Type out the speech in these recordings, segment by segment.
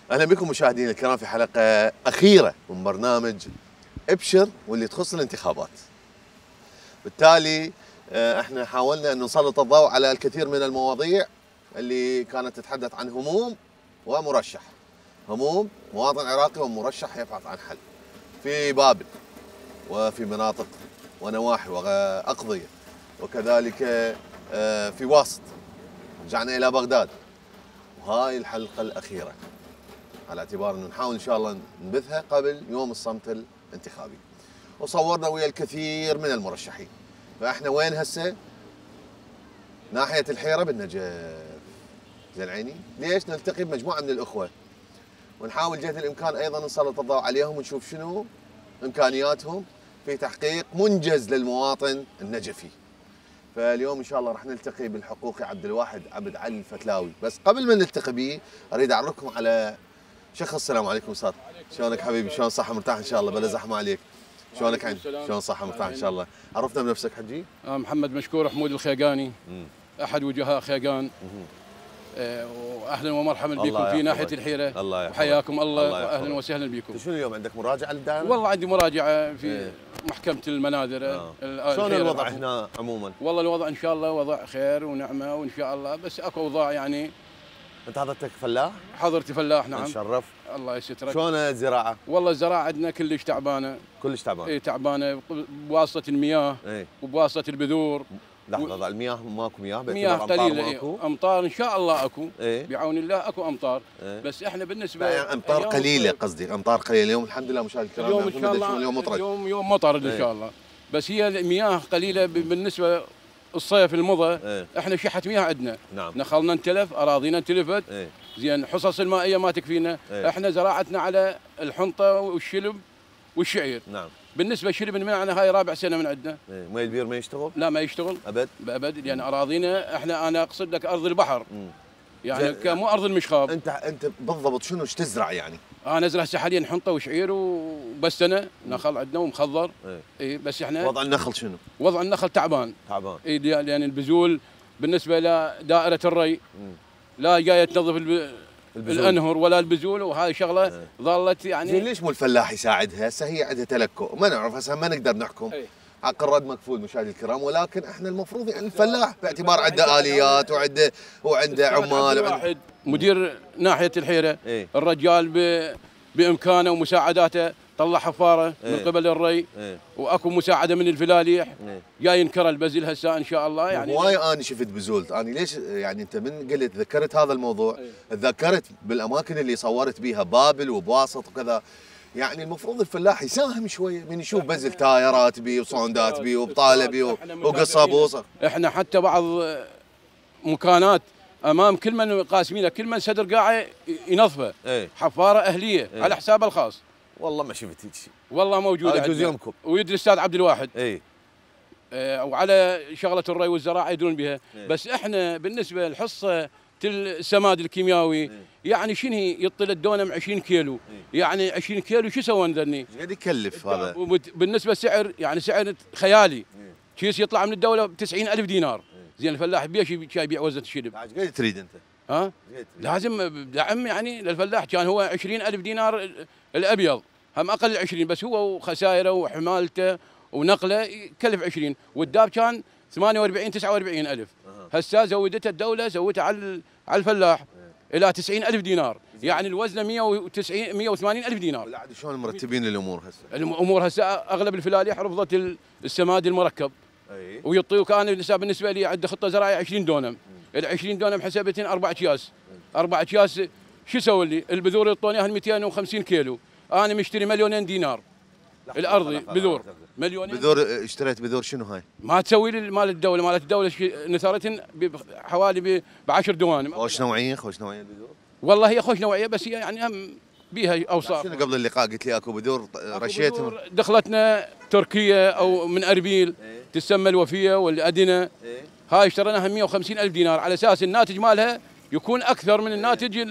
اهلا بكم مشاهدينا الكرام في حلقه اخيره من برنامج ابشر واللي تخص الانتخابات. بالتالي احنا حاولنا ان نسلط الضوء على الكثير من المواضيع اللي كانت تتحدث عن هموم ومرشح. هموم مواطن عراقي ومرشح يبحث عن حل في بابل وفي مناطق ونواحي واقضيه، وكذلك في واسط. رجعنا الى بغداد، وهاي الحلقه الاخيره على اعتبار انه نحاول ان شاء الله نبثها قبل يوم الصمت الانتخابي. وصورنا ويا الكثير من المرشحين. فاحنا وين هسه؟ ناحيه الحيره بالنجف. زين عيني؟ ليش؟ نلتقي بمجموعه من الاخوه ونحاول جهه الامكان ايضا نسلط الضوء عليهم ونشوف شنو امكانياتهم في تحقيق منجز للمواطن النجفي. فاليوم ان شاء الله راح نلتقي بالحقوقي عبد الواحد عبد علي الفتلاوي، بس قبل ما نلتقي به اريد اعرفكم على شيخ. السلام عليكم استاذ. شلونك حبيبي؟ شلون صحه مرتاح ان شاء الله؟ بلا زحمه عليك. شلونك عين؟ شلون صحه مرتاح ان شاء الله؟ عرفنا بنفسك حجي. محمد مشكور حمود الخيقاني، احد وجهاء خيقان. واهلا ومرحبا بكم في ناحيه الحيره. الله يحفظك. وحياكم الله واهلا وسهلا بكم. شنو اليوم عندك مراجعه للدائره؟ والله عندي مراجعه في محكمه المناذر. شلون الوضع هنا عموما؟ والله الوضع ان شاء الله وضع خير ونعمه وان شاء الله، بس اكو اوضاع يعني. انت حضرتك فلاح؟ حضرتي فلاح نعم. نشرف. الله يسترك. شلون الزراعه؟ والله الزراعه عندنا كلش تعبانه. كلش تعبانه؟ اي تعبانه بواسطه المياه. وبواسطه البذور. لحظه المياه ماكو مياه؟ مياه قليله. ماكو؟ امطار ان شاء الله اكو. إيه؟ بعون الله اكو امطار. بس احنا بالنسبه يعني امطار قليله، قصدي امطار قليله. اليوم الحمد لله مشاهدينا الكرام اليوم ان شاء الله اليوم مطر. اليوم مطر ان شاء الله. بس هي المياه قليله بالنسبه الصيف المضى. احنا شحه مياه عندنا. نعم. نخلنا انتلف، اراضينا انتلفت. زين حصص المائيه ما تكفينا. احنا زراعتنا على الحنطه والشلب والشعير. نعم. بالنسبه لشرب الماء هاي رابع سنه من عندنا. مي البير ما يشتغل؟ لا ما يشتغل ابد ابد، لان اراضينا انا اقصد لك ارض البحر. يعني مو ارض المشخاب. انت بالضبط شنو ايش تزرع يعني؟ انا ازرع هسه حاليا حنطه وشعير وبستنه. نخل عندنا ومخضر. اي بس احنا وضع النخل شنو؟ وضع النخل تعبان. اي لان البذول بالنسبه لدائره الري لا جايه تنظف الانهر ولا البذول، وهاي شغله ظلت يعني. زين ليش مو الفلاح يساعدها؟ هسه هي عندها تلكؤ، ما نعرف هسه ما نقدر نحكم. حق الرد مكفول مشاهدي الكرام، ولكن احنا المفروض يعني الفلاح باعتبار عنده اليات وعنده عمال واحد مدير ناحيه الحيره. الرجال بامكانه ومساعداته طلع حفاره من قبل الري. واكو مساعده من الفلاليح. جاي ينكر البزل هسه ان شاء الله يعني. هواي انا شفت بزول. انا ليش يعني انت من قلت ذكرت هذا الموضوع تذكرت بالاماكن اللي صورت بيها بابل وبواسط وكذا. يعني المفروض الفلاح يساهم شويه من يشوف بزل تايرات بي وصوندات بي وبطاله بي وقصب ووصف. احنا حتى بعض مكانات امام كل من قاسمينه كل من صدر قاعه ينظفه. حفاره اهليه على حسابه الخاص. والله ما شفت هيك شيء. والله موجوده يجوز يومكم. ويدري الاستاذ عبد الواحد. وعلى شغله الري والزراعه يدرون بها. بس احنا بالنسبه للحصه السماد الكيمياوي يعني شنو هي؟ يطل الدونم 20 كيلو. يعني 20 كيلو شو سوى ذني؟ ايش قاعد يكلف هذا؟ بالنسبه سعر يعني سعر خيالي. كيس يطلع من الدوله ب 90,000 دينار. زين الفلاح بيش يبيع وزنه الشلب. ايش قاعد تريد انت؟ لازم دعم يعني للفلاح. كان هو 20,000 دينار الابيض، هم اقل 20، بس هو وخسائره وحمالته ونقله يكلف 20، والداب كان 48 49,000. هسه زودته الدوله، زودته على الفلاح الى 90,000 دينار. يعني الوزن 180,000 دينار. عاد شلون مرتبين الامور هسه؟ الامور هسه اغلب الفلاليح رفضت السماد المركب. ويعطيوك. كان بالنسبه لي عنده خطه زراعيه 20 دونم. ال 20 دونم حسبتين 4 اكياس. 4 اكياس شو يسوي لي؟ البذور يعطوني 250 كيلو. انا مشتري 2,000,000 دينار. الارضي بذور مليونين. بذور اشتريت بذور شنو هاي؟ ما تسوي لي مال الدوله. مالت الدوله نثرتن حوالي ب 10 دوانم. خوش نوعيه البذور؟ والله هي خوش نوعيه، بس هي يعني هم بيها اوصاف. شنو قبل اللقاء قلت لي اكو بذور رشيتهم؟ دخلتنا تركيا او من اربيل. تسمى الوفيه والادنى. هاي اشتريناها 150,000 دينار على اساس الناتج مالها يكون اكثر من الناتج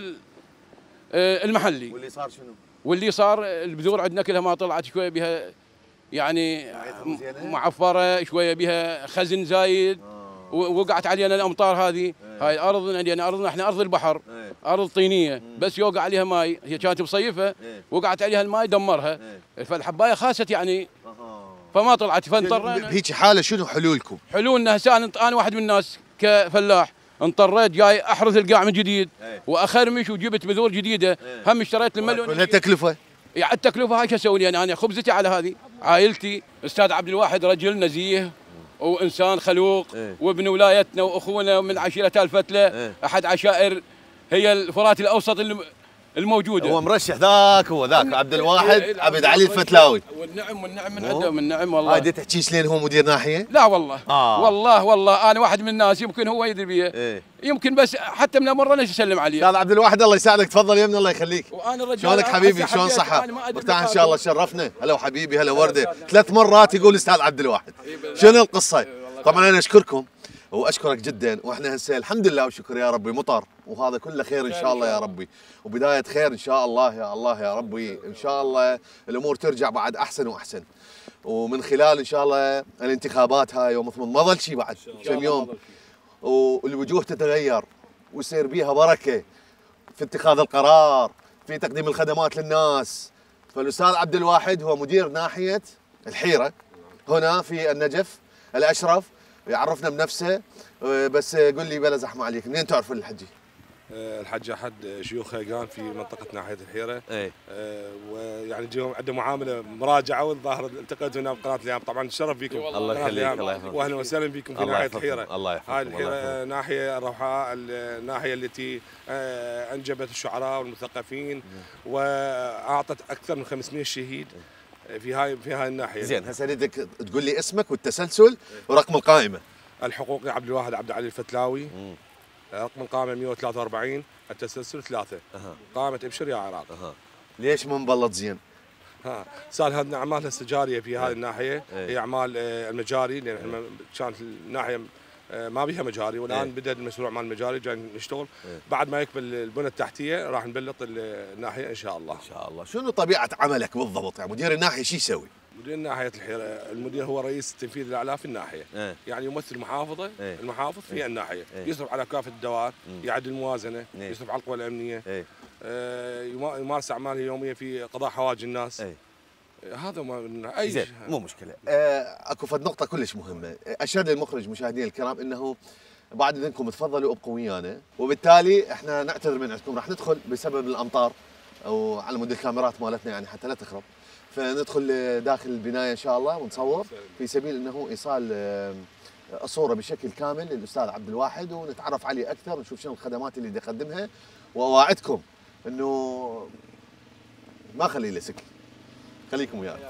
المحلي. واللي صار شنو؟ واللي صار البذور عندنا كلها ما طلعت. شويه بها يعني معفره، شويه بها خزن زايد. ووقعت علينا الامطار هذه. هاي الارض عندنا ارضنا احنا ارض البحر، ارض طينيه، بس يوقع عليها ماي، هي كانت مصيفه وقعت عليها الماي دمرها، فالحبايه خاست يعني فما طلعت، فانطرينا. بهيك حاله شنو حلولكم؟ حلولنا هسه انا واحد من الناس كفلاح اضطريت جاي احرث القاع من جديد واخرمش وجبت بذور جديده، هم اشتريت الملون. كلها تكلفه؟ يعني التكلفه هاي شو اسوي لي انا خبزتي على هذه، عائلتي. استاذ عبد الواحد رجل نزيه وانسان خلوق وابن ولايتنا واخونا من عشيره الفتله، احد عشائر هي الفرات الاوسط الموجوده. هو مرشح هو ذاك عبد الواحد عبد علي الفتلاوي. والنعم من عنده، من نعم والله. هاي تحكيش لين هو مدير ناحيه؟ لا والله. والله انا واحد من الناس، يمكن هو يدري بيه. يمكن بس حتى من مره نجي اسلم عليه. استاذ عبد الواحد الله يساعدك، تفضل يمنا الله يخليك. وانا الرجال شلونك حبيبي؟ شلون صحة؟ مرتاح ان شاء الله، شرفنا. هلا وحبيبي، هلا ورده. 3 مرات يقول استاذ عبد الواحد. شنو القصه؟ طبعا انا اشكركم واشكرك جدا، واحنا هسه الحمد لله وشكر يا ربي مطر، وهذا كله خير ان شاء الله يا ربي، وبدايه خير ان شاء الله يا الله يا ربي. ان شاء الله الامور ترجع بعد احسن واحسن، ومن خلال ان شاء الله الانتخابات هاي يوم ما ظل شيء بعد كم يوم، والوجوه تتغير ويصير بيها بركه في اتخاذ القرار، في تقديم الخدمات للناس. فالاستاذ عبد الواحد هو مدير ناحيه الحيره هنا في النجف الاشرف، يعرفنا بنفسه. بس قل لي بلا زحمه عليك، منين تعرفون الحجي؟ الحج احد شيوخ هيقان في منطقه ناحيه الحيره. ويعني جيهم عنده معامله مراجعه، والظاهر التقيت هنا بقناه الايام. طبعا الشرف بكم. الله يخليك، الله يحفظك، واهلا وسهلا بكم في ناحيه الحيره. الله يحفظك. هاي الحيره ناحيه الروحاء، الناحيه التي انجبت الشعراء والمثقفين واعطت اكثر من 500 شهيد في هاي الناحيه. زين، هسه اريدك تقول لي اسمك والتسلسل ورقم القائمه. الحقوقي عبد الواحد عبد علي الفتلاوي. رقم القائمه 143، التسلسل 3. قائمه ابشر يا عراق. ليش ما مبلط زين؟ صار هذه اعمال استجاريه في هذه الناحيه، هي اعمال المجاري، لان احنا كانت الناحيه ما بها مجاري، والان بدا المشروع مال المجاري جاي نشتغل. بعد ما يكمل البنى التحتيه راح نبلط الناحيه ان شاء الله. ان شاء الله. شنو طبيعه عملك بالضبط؟ يعني مدير الناحيه شو يسوي؟ مدير ناحيه الحيره، المدير هو رئيس التنفيذ الاعلى في الناحيه. يعني يمثل المحافظه، المحافظ في الناحيه، يصرف على كافه الدوائر، يعدل الموازنه، يصرف على القوى الامنيه، يمارس اعماله اليوميه في قضاء حوائج الناس. هذا ما اي زين، مو مشكله. اكو فد نقطه كلش مهمه، اشهد للمخرج مشاهدينا الكرام انه بعد اذنكم تفضلوا ابقوا ويانا، وبالتالي احنا نعتذر من عندكم، راح ندخل بسبب الامطار او على مود الكاميرات مالتنا يعني حتى لا تخرب، فندخل داخل البنايه ان شاء الله ونصور في سبيل انه ايصال الصوره بشكل كامل للاستاذ عبد الواحد، ونتعرف عليه اكثر ونشوف شنو الخدمات اللي يقدمها. واوعدكم انه ما خليه له سكت، خليكم ويانا.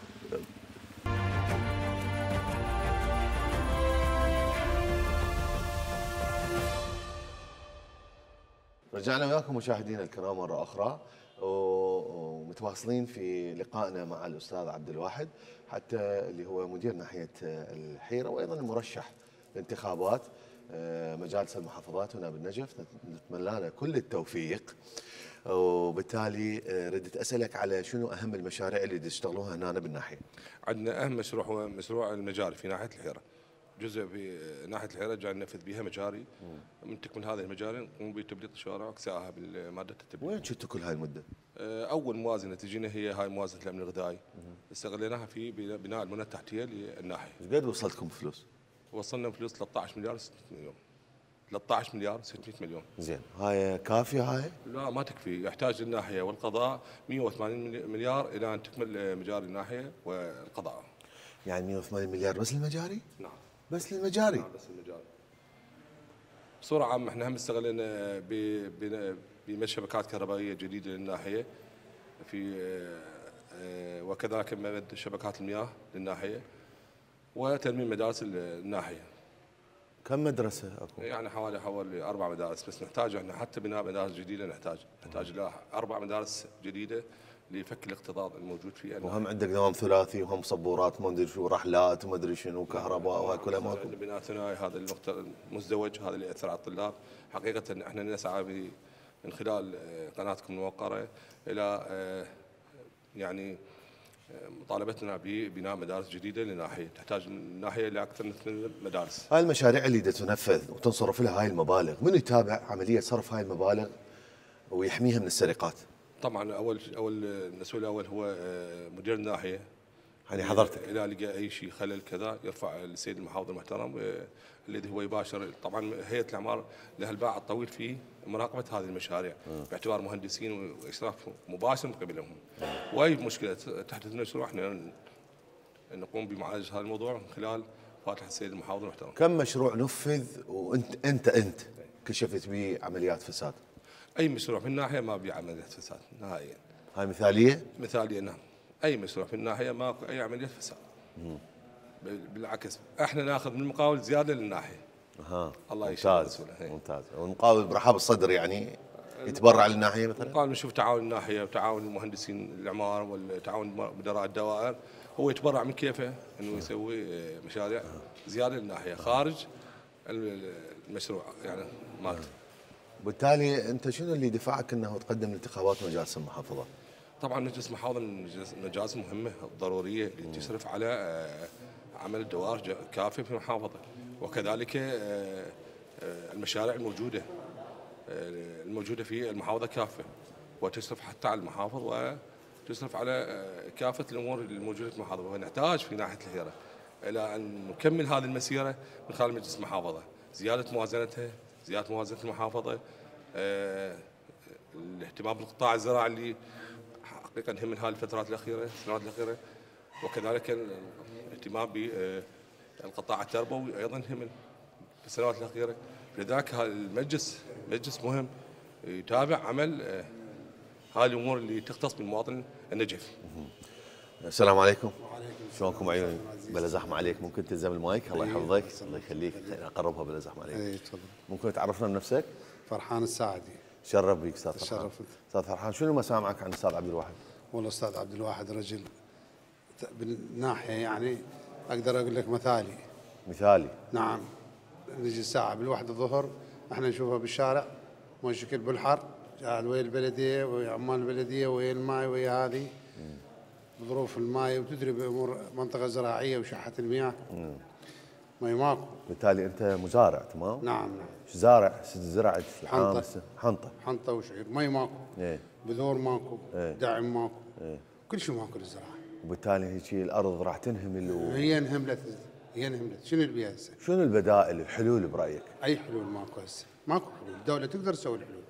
رجعنا وياكم مشاهدينا الكرام مرة أخرى، ومتواصلين في لقائنا مع الأستاذ عبد الواحد، حتى اللي هو مدير ناحية الحيرة وأيضا المرشح لانتخابات مجالس المحافظات هنا بالنجف. نتمنى له كل التوفيق، وبالتالي ردت أسألك على شنو أهم المشاريع اللي تشتغلوها هنا بالناحية. عندنا أهم مشروع هو مشروع المجاري في ناحية الحيرة. جزء في ناحيه الحيره جاي ننفذ بها مجاري، من تكمل هذه المجاري نقوم بتبليط الشوارع واكسائها بالماده التبليط. وين كنتوا كل هاي المده؟ اول موازنه تجينا هي هاي موازنه الامن الغذائي، استغليناها في بناء البنى التحتيه للناحيه. ايش قد وصلتكم فلوس؟ وصلنا فلوس 13 مليار 600 مليون. 13 مليار 600 مليون. زين، هاي كافيه هاي؟ لا ما تكفي، يحتاج الناحيه والقضاء 180 مليار الى ان تكمل مجاري الناحيه والقضاء. يعني 180 مليار بس للمجاري؟ نعم. بس للمجاري؟ نعم بس للمجاري. بصورة عامة احنا هم استغلينا بمد شبكات كهربائية جديدة للناحية، في وكذلك مد شبكات المياه للناحية وترميم مدارس الناحية. كم مدرسة اكو؟ يعني حوالي 4 مدارس، بس نحتاج احنا حتى بناء مدارس جديدة نحتاج لها 4 مدارس جديدة لفك الاكتظاظ الموجود في الناحية. وهم عندك نظام ثلاثي وهم صبورات ما ادري شو رحلات وما ادري شنو كهرباء وهاي كلها ماكو. بناء ثنائي هذا المزدوج هذا اللي ياثر على الطلاب. حقيقة احنا نسعى من خلال قناتكم الموقرة الى يعني مطالبتنا ببناء مدارس جديده للناحيه، تحتاج الناحيه لاكثر من 8 مدارس. هاي المشاريع اللي تنفذ وتنصرف لها هاي المبالغ، من يتابع عمليه صرف هاي المبالغ ويحميها من السرقات؟ طبعا اول المسؤول الاول هو مدير الناحيه. يعني حضرتك اذا لقى اي شيء خلل كذا يرفع للسيد المحافظ المحترم الذي هو يباشر. طبعا هيئه الاعمار لها الباع الطويل في مراقبه هذه المشاريع باعتبار مهندسين واشراف مباشر من قبلهم. واي مشكله تحدث لنا احنا نقوم بمعالجه هذا الموضوع من خلال فاتحه السيد المحافظ المحترم. كم مشروع نفذ وانت كشفت به عمليات فساد؟ اي مشروع في الناحيه ما به عمليات فساد نهائيا. هاي مثاليه؟ مثاليه نعم. اي مشروع في الناحيه ماكو اي عمليه فساد. بالعكس احنا ناخذ من المقاول زياده للناحيه. الله يشفي رسوله. ممتاز. والمقاول برحاب الصدر يعني يتبرع للناحيه مثلا؟ المقاول نشوف تعاون الناحيه وتعاون المهندسين الاعمار والتعاون مدراء الدوائر، هو يتبرع من كيفه انه يسوي مشاريع زياده للناحيه خارج المشروع يعني مالته. بالتالي انت شنو اللي دفعك انه تقدم الانتخابات مجالس المحافظه؟ طبعا مجلس المحافظه من المجالس المهمه الضروريه اللي تشرف على عمل الدوائر كافيه في المحافظه، وكذلك المشاريع الموجوده في المحافظه كافه، وتشرف حتى على المحافظ وتشرف على كافه الامور الموجوده في المحافظه، ونحتاج في ناحيه الهيره الى ان نكمل هذه المسيره من خلال مجلس المحافظه، زياده موازنتها، زياده موازنه المحافظه، الاهتمام بالقطاع الزراعي اللي حقيقه نهم من هذه الفترات الاخيره السنوات الاخيره، وكذلك الاهتمام بالقطاع التربوي ايضا نهم في السنوات الاخيره. لذلك هذا المجلس مجلس مهم يتابع عمل هذه الامور اللي تختص بالمواطن النجف. السلام عليكم. وعليكم السلام. شلونكم عيوني؟ بلا زحمه عليك، ممكن تلزم المايك؟ الله يحفظك. الله يخليك. اقربها بلا زحمه عليك. اي تفضل. ممكن تعرفنا بنفسك؟ فرحان الساعدي. شرف بيك استاذ فرحان. تشرفت. استاذ فرحان، شنو مسامعك عن الاستاذ عبد الواحد؟ والله استاذ عبد الواحد رجل بالناحيه يعني اقدر اقول لك مثالي. مثالي. نعم. نجي الساعه بالواحد الظهر احنا نشوفه بالشارع مشكل بالحر، قاعد ويا البلديه ويا عمال البلديه ويا الماي ويا هذه ظروف الماي، وتدري بامور منطقه زراعيه وشحه المياه. ماي ماكو. بالتالي انت مزارع تمام؟ نعم. شو زرعت العام؟ حنطه وشعير. ماي ماكو. ايه. بذور ماكو. ايه. دعم ماكو. ايه. كل شيء ماكو للزراعه. وبالتالي هيك الارض راح تنهمل هي انهملت. شنو اللي بيها هسه؟ شنو البدائل الحلول برايك؟ اي حلول ماكو هسه، ماكو حلول، الدوله تقدر تسوي الحلول.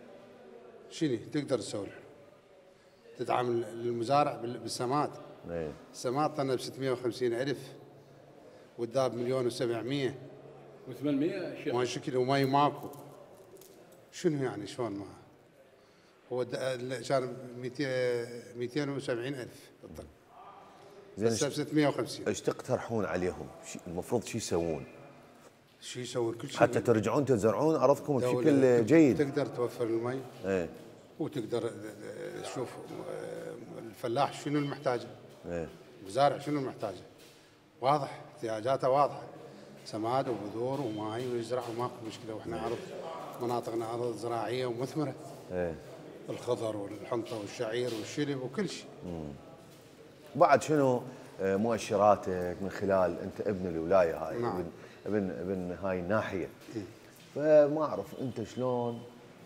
شنو تقدر تسوي الحلول؟ تدعم المزارع بالسماد. ايه. السماد طلنا ب 650,000 والداب 1,700,000 و800 ما شكل وماي ماكو. شنو يعني شلون ما هو كان 270,000 بالطن هسه ب 650. ايش تقترحون عليهم؟ المفروض شو يسوون؟ شو يسوون؟ كل شيء حتى ترجعون تزرعون ارضكم بشكل جيد. تقدر توفر المي. ايه. وتقدر تشوف الفلاح شنو المحتاجه. ايه. المزارع شنو المحتاجه. واضح، احتياجاته واضحه. سماد وبذور وماي ويزرع وماكو مشكله، واحنا ارض مناطقنا ارض زراعيه ومثمره. ايه. الخضر والحنطه والشعير والشلب وكل شيء. بعد شنو مؤشراتك من خلال انت ابن الولايه هاي؟ نعم. ابن هاي الناحيه. فما اعرف انت شلون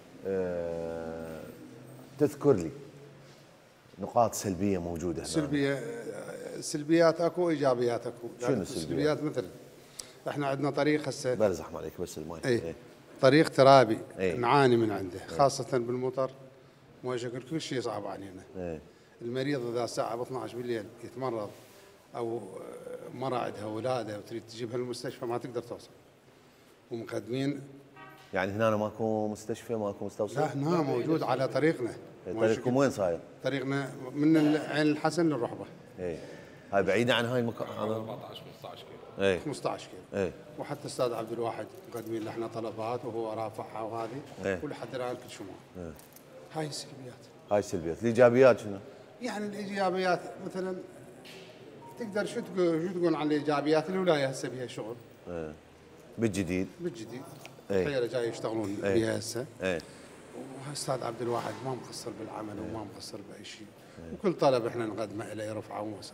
تذكر لي نقاط سلبيه موجوده هنا. سلبيات اكو وايجابيات اكو. شنو السلبيات؟ مثلا احنا عندنا طريق هسه بلا زحمه عليك بس الماي. ايه. طريق ترابي. ايه. نعاني من عنده خاصه بالمطر، ما شكل كل شيء صعب علينا. ايه. المريض اذا الساعه ب 12 بالليل يتمرض او مرة عندها ولاده وتريد تجيبها للمستشفى ما تقدر توصل، ومقدمين. يعني هنا ماكو مستشفى، ماكو مستوصف؟ لا هنا موجود على طريقنا. طريقكم وين صاير؟ طريقنا من عين الحسن للرحبه. ايه. هاي بعيده عن هاي المكان؟ 14 15 كيلو. ايه. 15 كيلو. ايه. وحتى استاذ عبد الواحد مقدمين له احنا طلبات وهو رافعها وهذه. ايه. ولحد الان كل شيء ايه. هاي السلبيات. هاي السلبيات. الايجابيات شنو؟ يعني الايجابيات مثلا تقدر شو تقول عن الايجابيات؟ الولايه هسه بها شغل. ايه. بالجديد. ايه. حيله جاي يشتغلون ايه. بها هسه. ايه. واستاذ عبد الواحد ما مقصر بالعمل. ايه. وما مقصر باي شيء. وكل طلب احنا نقدمه له يرفعه ومسألة.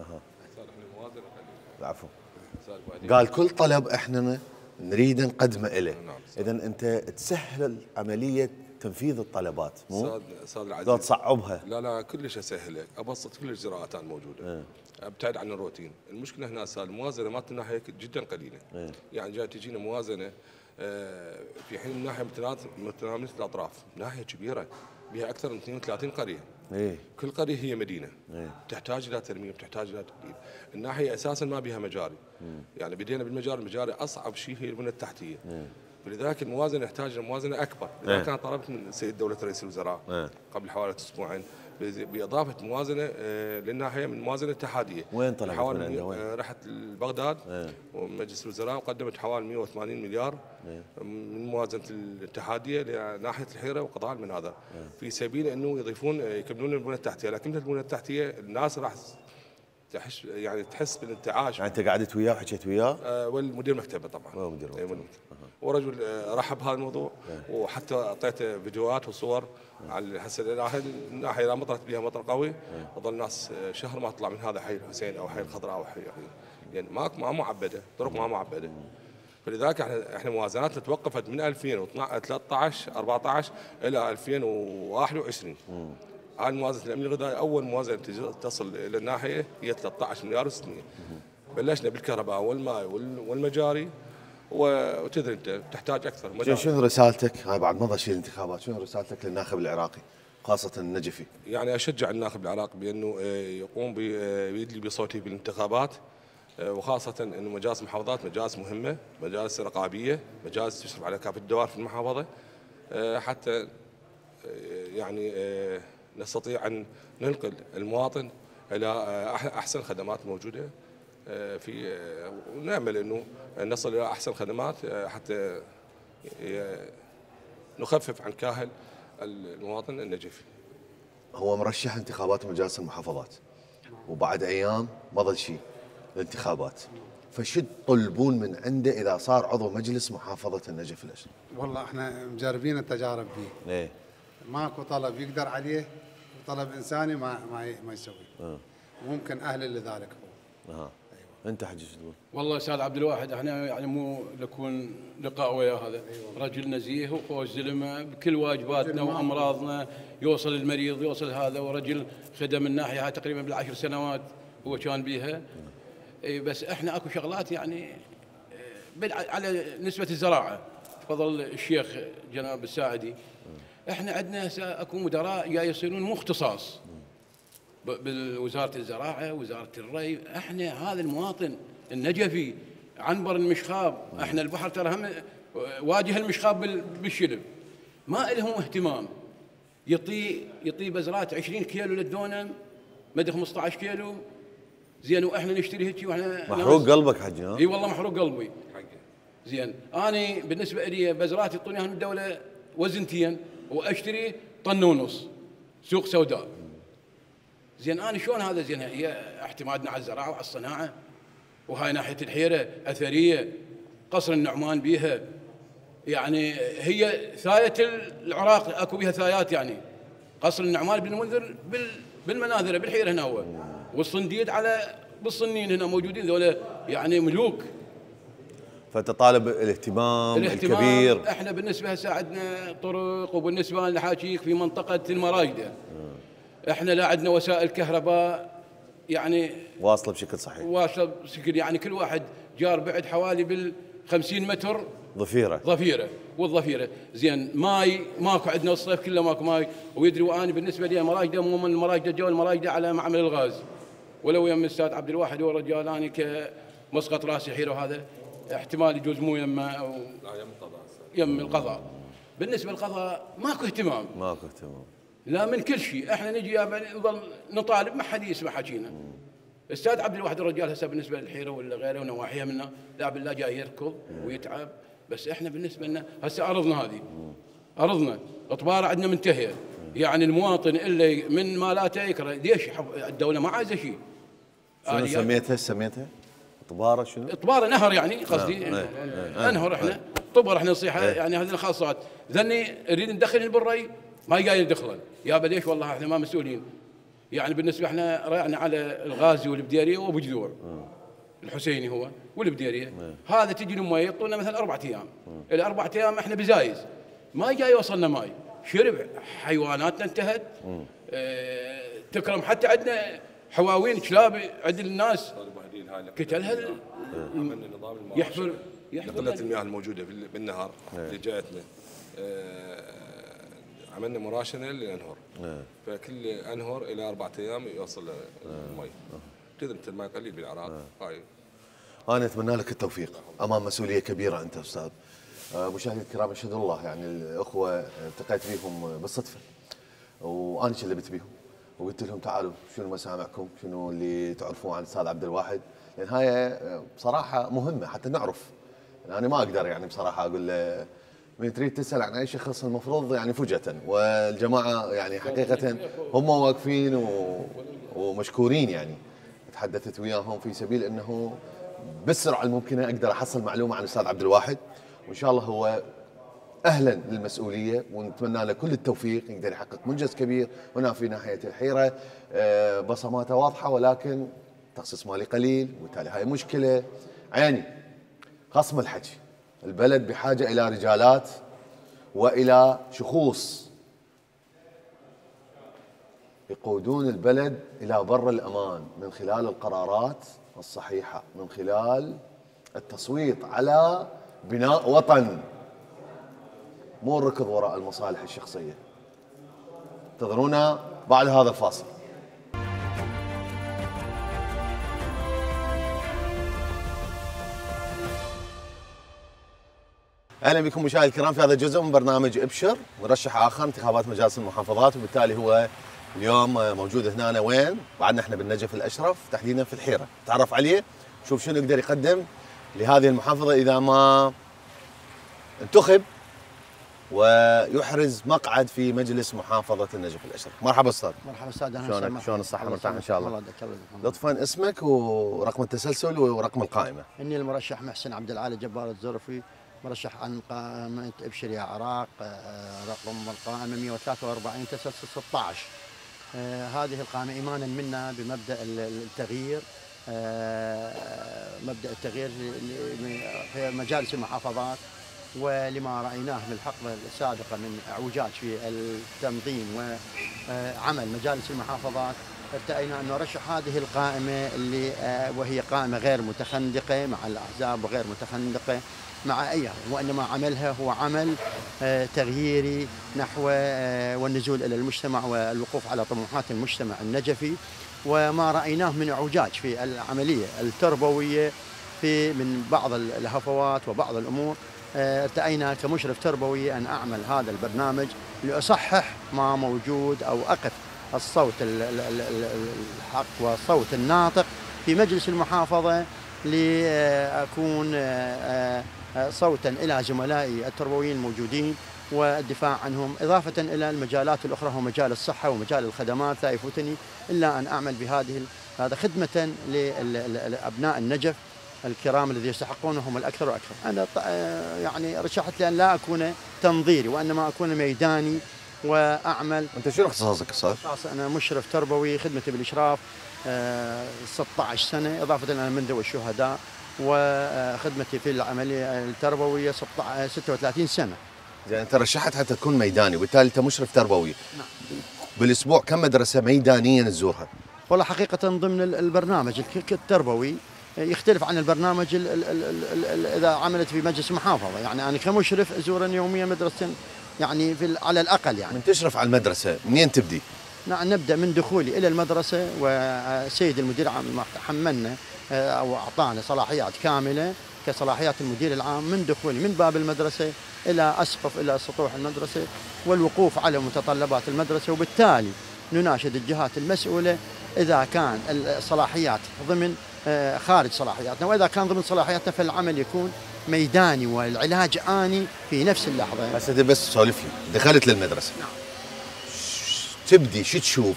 العفو. قال كل طلب احنا نريد نقدمه له. اذا انت تسهل عمليه تنفيذ الطلبات مو استاذ العزيز، لا تصعبها. لا كلش اسهله، ابسط كل الاجراءات الموجوده. ابتعد عن الروتين. المشكله هنا استاذ الموازنه مالت الناحيه جدا قليله. يعني جاي تجينا موازنه في حين الناحيه متناميه الاطراف، ناحيه كبيره بها اكثر من 32 قريه. كل قريه هي مدينه. تحتاج الى ترميم، تحتاج الى تجديد. الناحيه اساسا ما بها مجاري. يعني بدينا بالمجاري، المجاري اصعب شيء هي البنيه التحتيه. ولذلك الموازنه يحتاج موازنه اكبر. لذلك انا طلبت من سيد دوله رئيس الوزراء قبل حوالي اسبوعين باضافه موازنه للناحيه من موازنه اتحاديه. وين طلبت من عنده؟ رحت لبغداد ومجلس الوزراء وقدمت حوالي 180 مليار من موازنه الاتحاديه لناحيه الحيره وقضاء المناظر في سبيل انه يضيفون يكملون البنيه التحتيه، لكن البنيه التحتيه الناس راح تحس بالانتعاش. يعني انت قعدت وياه وحكيت وياه؟ والمدير مكتبه طبعا. مدير مكتبه. ورجل رحب بهذا الموضوع، وحتى اعطيته فيديوهات وصور على هسه الناحيه اذا مطرت بها مطر قوي وظل الناس شهر ما تطلع من هذا حي الحسين او حي الخضراء او حي يعني ما معبده، طرق ما معبده. فلذلك احنا موازناتنا توقفت من 2013 14 الى 2021. هاي موازنه الامن الغذائي اول موازنه تصل الى الناحيه هي 13 مليار و600. بلشنا بالكهرباء والماء والمجاري، وتدري انت تحتاج اكثر. شنو رسالتك؟ هاي بعد مضى شيء الانتخابات، شنو رسالتك للناخب العراقي خاصه النجفي؟ يعني اشجع الناخب العراقي بانه يقوم بيدلي بصوته بالانتخابات، وخاصه انه مجالس المحافظات مجالس مهمه، مجالس رقابيه، مجالس تشرف على كافه الدوائر في المحافظه، حتى يعني نستطيع ان ننقل المواطن الى احسن خدمات موجوده في، ونامل انه نصل الى احسن خدمات حتى نخفف عن كاهل المواطن النجفي. هو مرشح انتخابات مجالس المحافظات وبعد ايام ما ظل شيء الانتخابات، فشو تطلبون من عنده اذا صار عضو مجلس محافظه النجف الاشرف؟ والله احنا مجربين التجارب به. ليه؟ ماكو طلب يقدر عليه وطلب انساني ما يسوي. ممكن اهل لذلك هو. انت حجي شو تقول؟ والله استاذ عبد الواحد احنا يعني مو نكون لقاء وياه هذا، رجل نزيه وخوش زلمه بكل واجباتنا وامراضنا، يوصل المريض يوصل هذا، ورجل خدم الناحيه هاي تقريبا بالعشر سنوات هو كان بيها. بس احنا اكو شغلات يعني على نسبه الزراعه، تفضل الشيخ جناب الساعدي، احنا عندنا اكو مدراء جاي يصيرون مو اختصاص بوزاره الزراعه وزاره الري. احنا هذا المواطن النجفي عنبر المشخاب، احنا البحر ترى هم واجه المشخاب بالشلب، ما لهم اهتمام. يطي بزرات 20 كيلو للدونم، مدى 15 كيلو زين، واحنا نشتري هيك واحنا محروق قلبك حجي. اي والله محروق قلبي. زين انا بالنسبه لي بزرات يعطوني من الدوله وزنتين واشتري طن ونص سوق سوداء. زين انا شلون هذا؟ زين هي اعتمادنا على الزراعه وعلى الصناعه، وهاي ناحيه الحيره اثريه، قصر النعمان بيها يعني هي ثايه العراق، اكو بيها ثايات يعني. قصر النعمان بن المنذر بالمناذره بالحيره هنا هو، والصنديد على بالصنين هنا موجودين ذولا يعني ملوك. فتطالب الاهتمام الكبير. احنا بالنسبه هسه عندنا طرق، وبالنسبه لحاكيك في منطقه المراجده احنا لا عندنا وسائل كهرباء يعني واصله بشكل صحيح، واصله بشكل يعني كل واحد جار بعد حوالي بال50 متر ضفيره والضفيره. زين ماي ماكو عندنا الصيف كله ماكو ماي. ويدري واني بالنسبه لي مراجده مو من المراجده، جو المراجده على معمل الغاز، ولو يم الاستاذ عبد الواحد هو رجال اني كمسقط راسي حيره، وهذا احتمال يجوز مو يمه او يم القضاء. بالنسبه للقضاء ماكو اهتمام، لا من كل شيء. احنا نجي نظل نطالب، ما حد يسمع حكينا. استاذ عبد الواحد الرجال هسه بالنسبه للحيره ولا غيره ونواحيها منا لا بالله جاي يركض ويتعب. بس احنا بالنسبه لنا هسه ارضنا هذه ارضنا اطباره عندنا منتهيه، يعني المواطن اللي من مالاته يكره. ليش الدوله ما عايزه شيء؟ شنو سميتها؟ طباره شنو؟ طباره نهر يعني قصدي انهر احنا طبر احنا نصيحه يعني هذه الخاصات. ذني نريد ندخل بالري ما قايل يدخلن. يابا ليش؟ والله احنا ما مسؤولين. يعني بالنسبه احنا رايحنا على الغازي والبديريه وابو جذور. الحسيني هو والبديريه. هذا تجي المي يعطونا مثلا 4 ايام. الى 4 ايام احنا بزايز. ما جاي يوصلنا ماي. شرب حيواناتنا انتهت. تكرم حتى عندنا حواوين كلاب عند الناس قتلها يحفر قلة المياه الموجودة بالنهر اللي جاءتنا. عملنا مراشنة للأنهر. فكل أنهر إلى 4 أيام يوصل المي. كذا مثل ما قليل بالعراق. أنا أتمنى لك التوفيق أمام مسؤولية كبيرة أنت أستاذ. مشاهدينا الكرام أشهد الله يعني الأخوة التقيت بهم بالصدفة وأنا شلبت بهم وقلت لهم تعالوا شنو مسامعكم، شنو اللي تعرفوه عن الأستاذ عبد الواحد، لأن هاي بصراحة مهمة حتى نعرف. يعني أنا ما أقدر يعني بصراحة أقول من تريد تسأل عن أي شخص المفروض يعني فجأة، والجماعة يعني حقيقة هم واقفين ومشكورين يعني. تحدثت وياهم في سبيل أنه بالسرعة الممكنة أقدر أحصل معلومة عن الأستاذ عبد الواحد، وإن شاء الله هو أهلا للمسؤولية ونتمنى له كل التوفيق، يقدر يحقق منجز كبير هنا في ناحية الحيرة. بصماته واضحة ولكن تخصيص مالي قليل، وبالتالي هاي مشكلة. عيني خصم الحكي، البلد بحاجة إلى رجالات وإلى شخوص يقودون البلد إلى بر الأمان من خلال القرارات الصحيحة، من خلال التصويت على بناء وطن، مو الركض وراء المصالح الشخصية. انتظرونا بعد هذا الفاصل. اهلا بكم مشاهدينا الكرام في هذا الجزء من برنامج ابشر، مرشح اخر انتخابات مجالس المحافظات، وبالتالي هو اليوم موجود هنا وين؟ بعدنا احنا بالنجف الاشرف تحديدا في الحيره، تعرف عليه، شوف شنو يقدر يقدم لهذه المحافظه اذا ما انتخب ويحرز مقعد في مجلس محافظه النجف الاشرف. مرحبا استاذ. مرحبا استاذ. شلونك؟ شلون الصحه؟ مرتاح ان شاء الله. لطفا اسمك ورقم التسلسل ورقم القائمه. اني المرشح محسن عبد العالي جبار الزرفي، مرشح عن قائمه ابشر يا عراق، رقم القائمه 143 تسلسل 16. هذه القائمه ايمانا منا بمبدا التغيير، مبدا التغيير في مجالس المحافظات، ولما رأيناه من الحقبة السابقة من اعوجاج في التنظيم وعمل مجالس المحافظات، ارتأينا أن نرشح هذه القائمة اللي وهي قائمة غير متخندقة مع الأحزاب وغير متخندقة مع أي، وإنما عملها هو عمل تغييري نحو والنزول إلى المجتمع والوقوف على طموحات المجتمع النجفي، وما رأيناه من اعوجاج في العملية التربوية في من بعض الهفوات وبعض الأمور. ارتأينا كمشرف تربوي أن أعمل هذا البرنامج لأصحح ما موجود أو أقف الصوت الحق والصوت الناطق في مجلس المحافظة، لأكون صوتا إلى زملائي التربويين الموجودين والدفاع عنهم، إضافة إلى المجالات الأخرى ومجال الصحة ومجال الخدمات. لا يفوتني إلا أن أعمل هذا خدمة لأبناء النجف الكرام الذي يستحقونهم الأكثر وأكثر. أنا يعني رشحت لأن لا أكون تنظيري وإنما أكون ميداني وأعمل. أنت شنو اختصاصك أستاذ؟ أنا مشرف تربوي، خدمتي بالإشراف 16 سنة، إضافة إلى منذ الشهداء، وخدمتي في العملية التربوية 36 سنة. زين، أنت رشحت حتى تكون ميداني وبالتالي أنت مشرف تربوي. نعم. بالأسبوع كم مدرسة ميدانيا تزورها؟ والله حقيقة ضمن البرنامج التربوي يختلف عن البرنامج إذا عملت في مجلس محافظة. يعني أنا كمشرف أزور يوميا مدرسة يعني على الأقل. يعني من تشرف على المدرسة منين تبدي؟ نعم، نبدأ من دخولي إلى المدرسة، وسيد المدير العام حملنا أو أعطانا صلاحيات كاملة كصلاحيات المدير العام من دخولي من باب المدرسة إلى أسقف إلى سطوح المدرسة والوقوف على متطلبات المدرسة، وبالتالي نناشد الجهات المسؤولة إذا كان الصلاحيات ضمن خارج صلاحياتنا، وإذا كان ضمن صلاحياتنا فالعمل يكون ميداني والعلاج آني في نفس اللحظة. بس سولف لي، دخلت للمدرسة. نعم. تبدي شو تشوف؟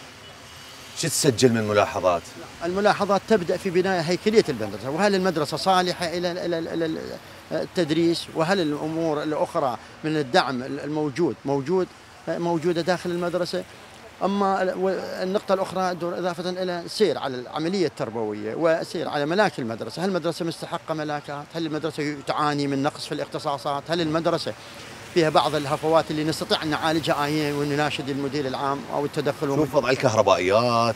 شو تسجل من ملاحظات؟ الملاحظات تبدأ في بناء هيكلية المدرسة، وهل المدرسة صالحة إلى التدريس، وهل الأمور الأخرى من الدعم الموجودة داخل المدرسة. أما النقطة الأخرى دور إضافة إلى السير على العملية التربوية والسير على ملاك المدرسة. هل المدرسة مستحقة ملاكات؟ هل المدرسة تعاني من نقص في الاختصاصات؟ هل المدرسة فيها بعض الهفوات اللي نستطيع أن نعالجها آنيا ونناشد المدير العام أو التدخل؟ شوف وضع الكهربائيات،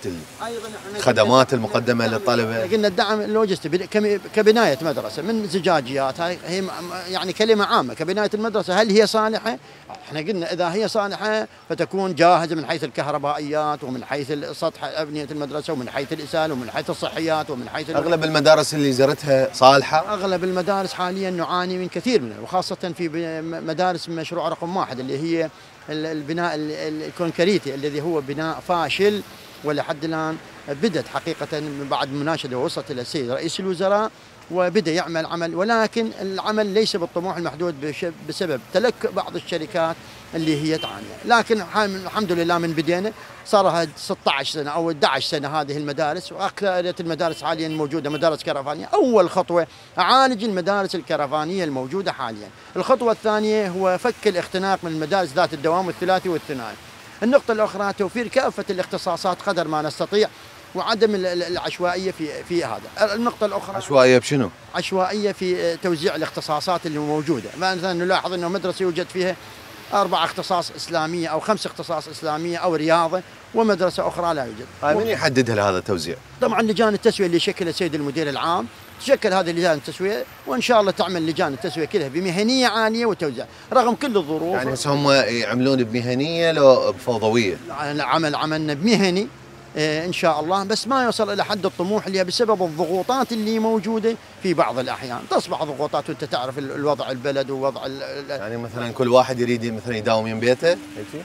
الخدمات المقدمة للطلبة. قلنا الدعم اللوجستي كبناية مدرسة من زجاجيات، هي يعني كلمة عامة. كبناية المدرسة هل هي صالحة؟ احنا قلنا إذا هي صالحة فتكون جاهزة من حيث الكهربائيات ومن حيث سطح أبنية المدرسة ومن حيث الإسالة ومن حيث الصحيات ومن حيث أغلب المدارس اللي زرتها صالحة. أغلب المدارس حاليا نعاني من كثير منها، وخاصة في مدارس مشروع رقم 1 اللي هي البناء الكونكريتي الذي هو بناء فاشل، ولحد الآن بدت حقيقة من بعد مناشدة وصلت إلى السيد رئيس الوزراء وبدأ يعمل عمل، ولكن العمل ليس بالطموح المحدود بسبب تلكؤ بعض الشركات اللي هي تعاني. لكن الحمد لله من بدينا صار لها 16 سنة أو 11 سنة هذه المدارس، وأكثرية المدارس حاليا موجودة مدارس كرفانية. أول خطوة أعالج المدارس الكرفانية الموجودة حاليا. الخطوة الثانية هو فك الاختناق من المدارس ذات الدوام الثلاثي والثنائي. النقطة الأخرى توفير كافة الاختصاصات قدر ما نستطيع وعدم العشوائية في هذا. النقطة الأخرى عشوائية بشنو؟ عشوائية في توزيع الاختصاصات اللي موجودة. مثلا نلاحظ أنه مدرسة يوجد فيها 4 اختصاص إسلامية أو 5 اختصاص إسلامية أو رياضة، ومدرسة أخرى لا يوجد. من يحددها لهذا التوزيع؟ طبعا لجان التسوية اللي شكلها السيد المدير العام تشكل هذه لجان التسوية، وإن شاء الله تعمل لجان التسوية كلها بمهنية عالية وتوزيع رغم كل الظروف. يعني هسه هم يعملون بمهنية لو بفوضوية؟ عملنا بمهني إن شاء الله، بس ما يوصل إلى حد الطموح اللي بسبب الضغوطات اللي موجودة في بعض الأحيان. تصبح ضغوطات وأنت تعرف الوضع البلد ووضع يعني مثلا كل واحد يريد مثلا يداوم من بيته.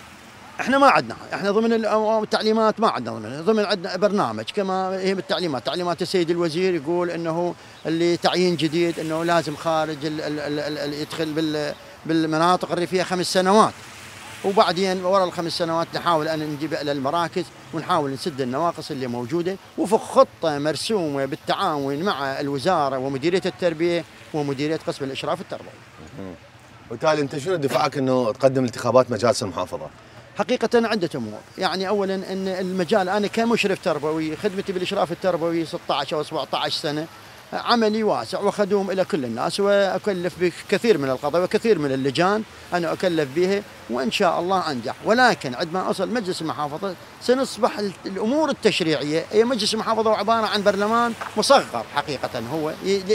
احنا ما عندنا، احنا ضمن التعليمات ما عندنا ضمن عندنا برنامج كما هي بالتعليمات. تعليمات السيد الوزير يقول انه اللي تعيين جديد انه لازم خارج يدخل بالمناطق الريفيه 5 سنوات، وبعدين وراء ال5 سنوات نحاول ان نجيب الى المراكز ونحاول نسد النواقص اللي موجوده، وفق خطه مرسومه بالتعاون مع الوزاره ومديريه التربيه ومديريه قسم الاشراف التربوي. وبالتالي انت شنو دفعك انه تقدم انتخابات مجالس المحافظه؟ حقيقة عدة أمور. يعني أولا أن المجال أنا كمشرف تربوي خدمتي بالإشراف التربوي 16 أو 17 سنة، عملي واسع وخدوم إلى كل الناس، وأكلف بكثير من القضايا وكثير من اللجان أنا أكلف بها وإن شاء الله أنجح. ولكن عندما أوصل مجلس المحافظة سنصبح الأمور التشريعية هي مجلس المحافظة عبارة عن برلمان مصغر حقيقة، هو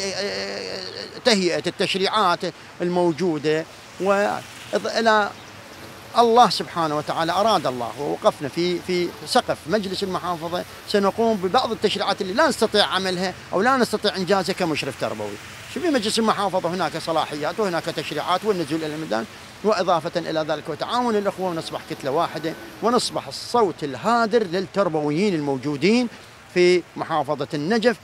تهيئة التشريعات الموجودة وإلى الله سبحانه وتعالى أراد الله ووقفنا في سقف مجلس المحافظة سنقوم ببعض التشريعات اللي لا نستطيع عملها أو لا نستطيع إنجازها كمشرف تربوي. في مجلس المحافظة هناك صلاحيات وهناك تشريعات والنزول إلى الميدان، وإضافة إلى ذلك وتعاون الأخوة ونصبح كتلة واحدة ونصبح الصوت الهادر للتربويين الموجودين في محافظة النجف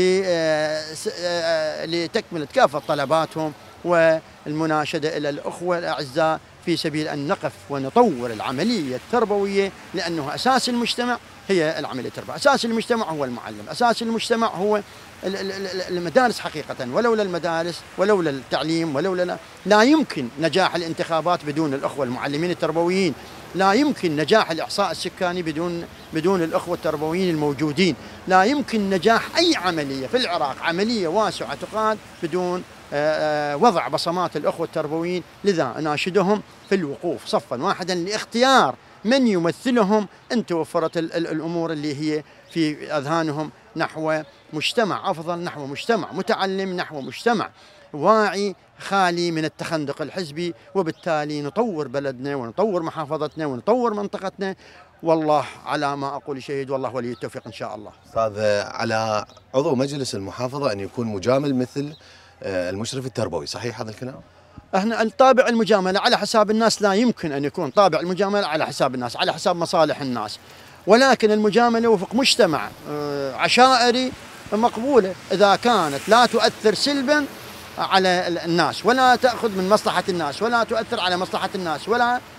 لتكملة كافة طلباتهم والمناشدة إلى الأخوة الأعزاء في سبيل أن نقف ونطور العملية التربوية، لأنه أساس المجتمع هي العملية التربوية، أساس المجتمع هو المعلم، أساس المجتمع هو المدارس حقيقة. ولولا المدارس ولولا التعليم ولولا لا يمكن نجاح الانتخابات بدون الأخوة المعلمين التربويين، لا يمكن نجاح الإحصاء السكاني بدون الأخوة التربويين الموجودين، لا يمكن نجاح أي عملية في العراق عملية واسعة تقاد بدون وضع بصمات الأخوة التربويين. لذا أناشدهم في الوقوف صفا واحدا لاختيار من يمثلهم إن توفرت الأمور اللي هي في أذهانهم نحو مجتمع أفضل، نحو مجتمع متعلم، نحو مجتمع واعي خالي من التخندق الحزبي، وبالتالي نطور بلدنا ونطور محافظتنا ونطور منطقتنا. والله على ما أقول شهيد، والله ولي التوفيق إن شاء الله. أستاذ، على عضو مجلس المحافظة أن يكون مجامل مثل المشرف التربوي، صحيح هذا الكلام؟ احنا طابع المجاملة على حساب الناس لا يمكن أن يكون طابع المجاملة على حساب الناس، على حساب مصالح الناس، ولكن المجاملة وفق مجتمع عشائري مقبولة إذا كانت لا تؤثر سلبا على الناس ولا تأخذ من مصلحة الناس ولا تؤثر على مصلحة الناس ولا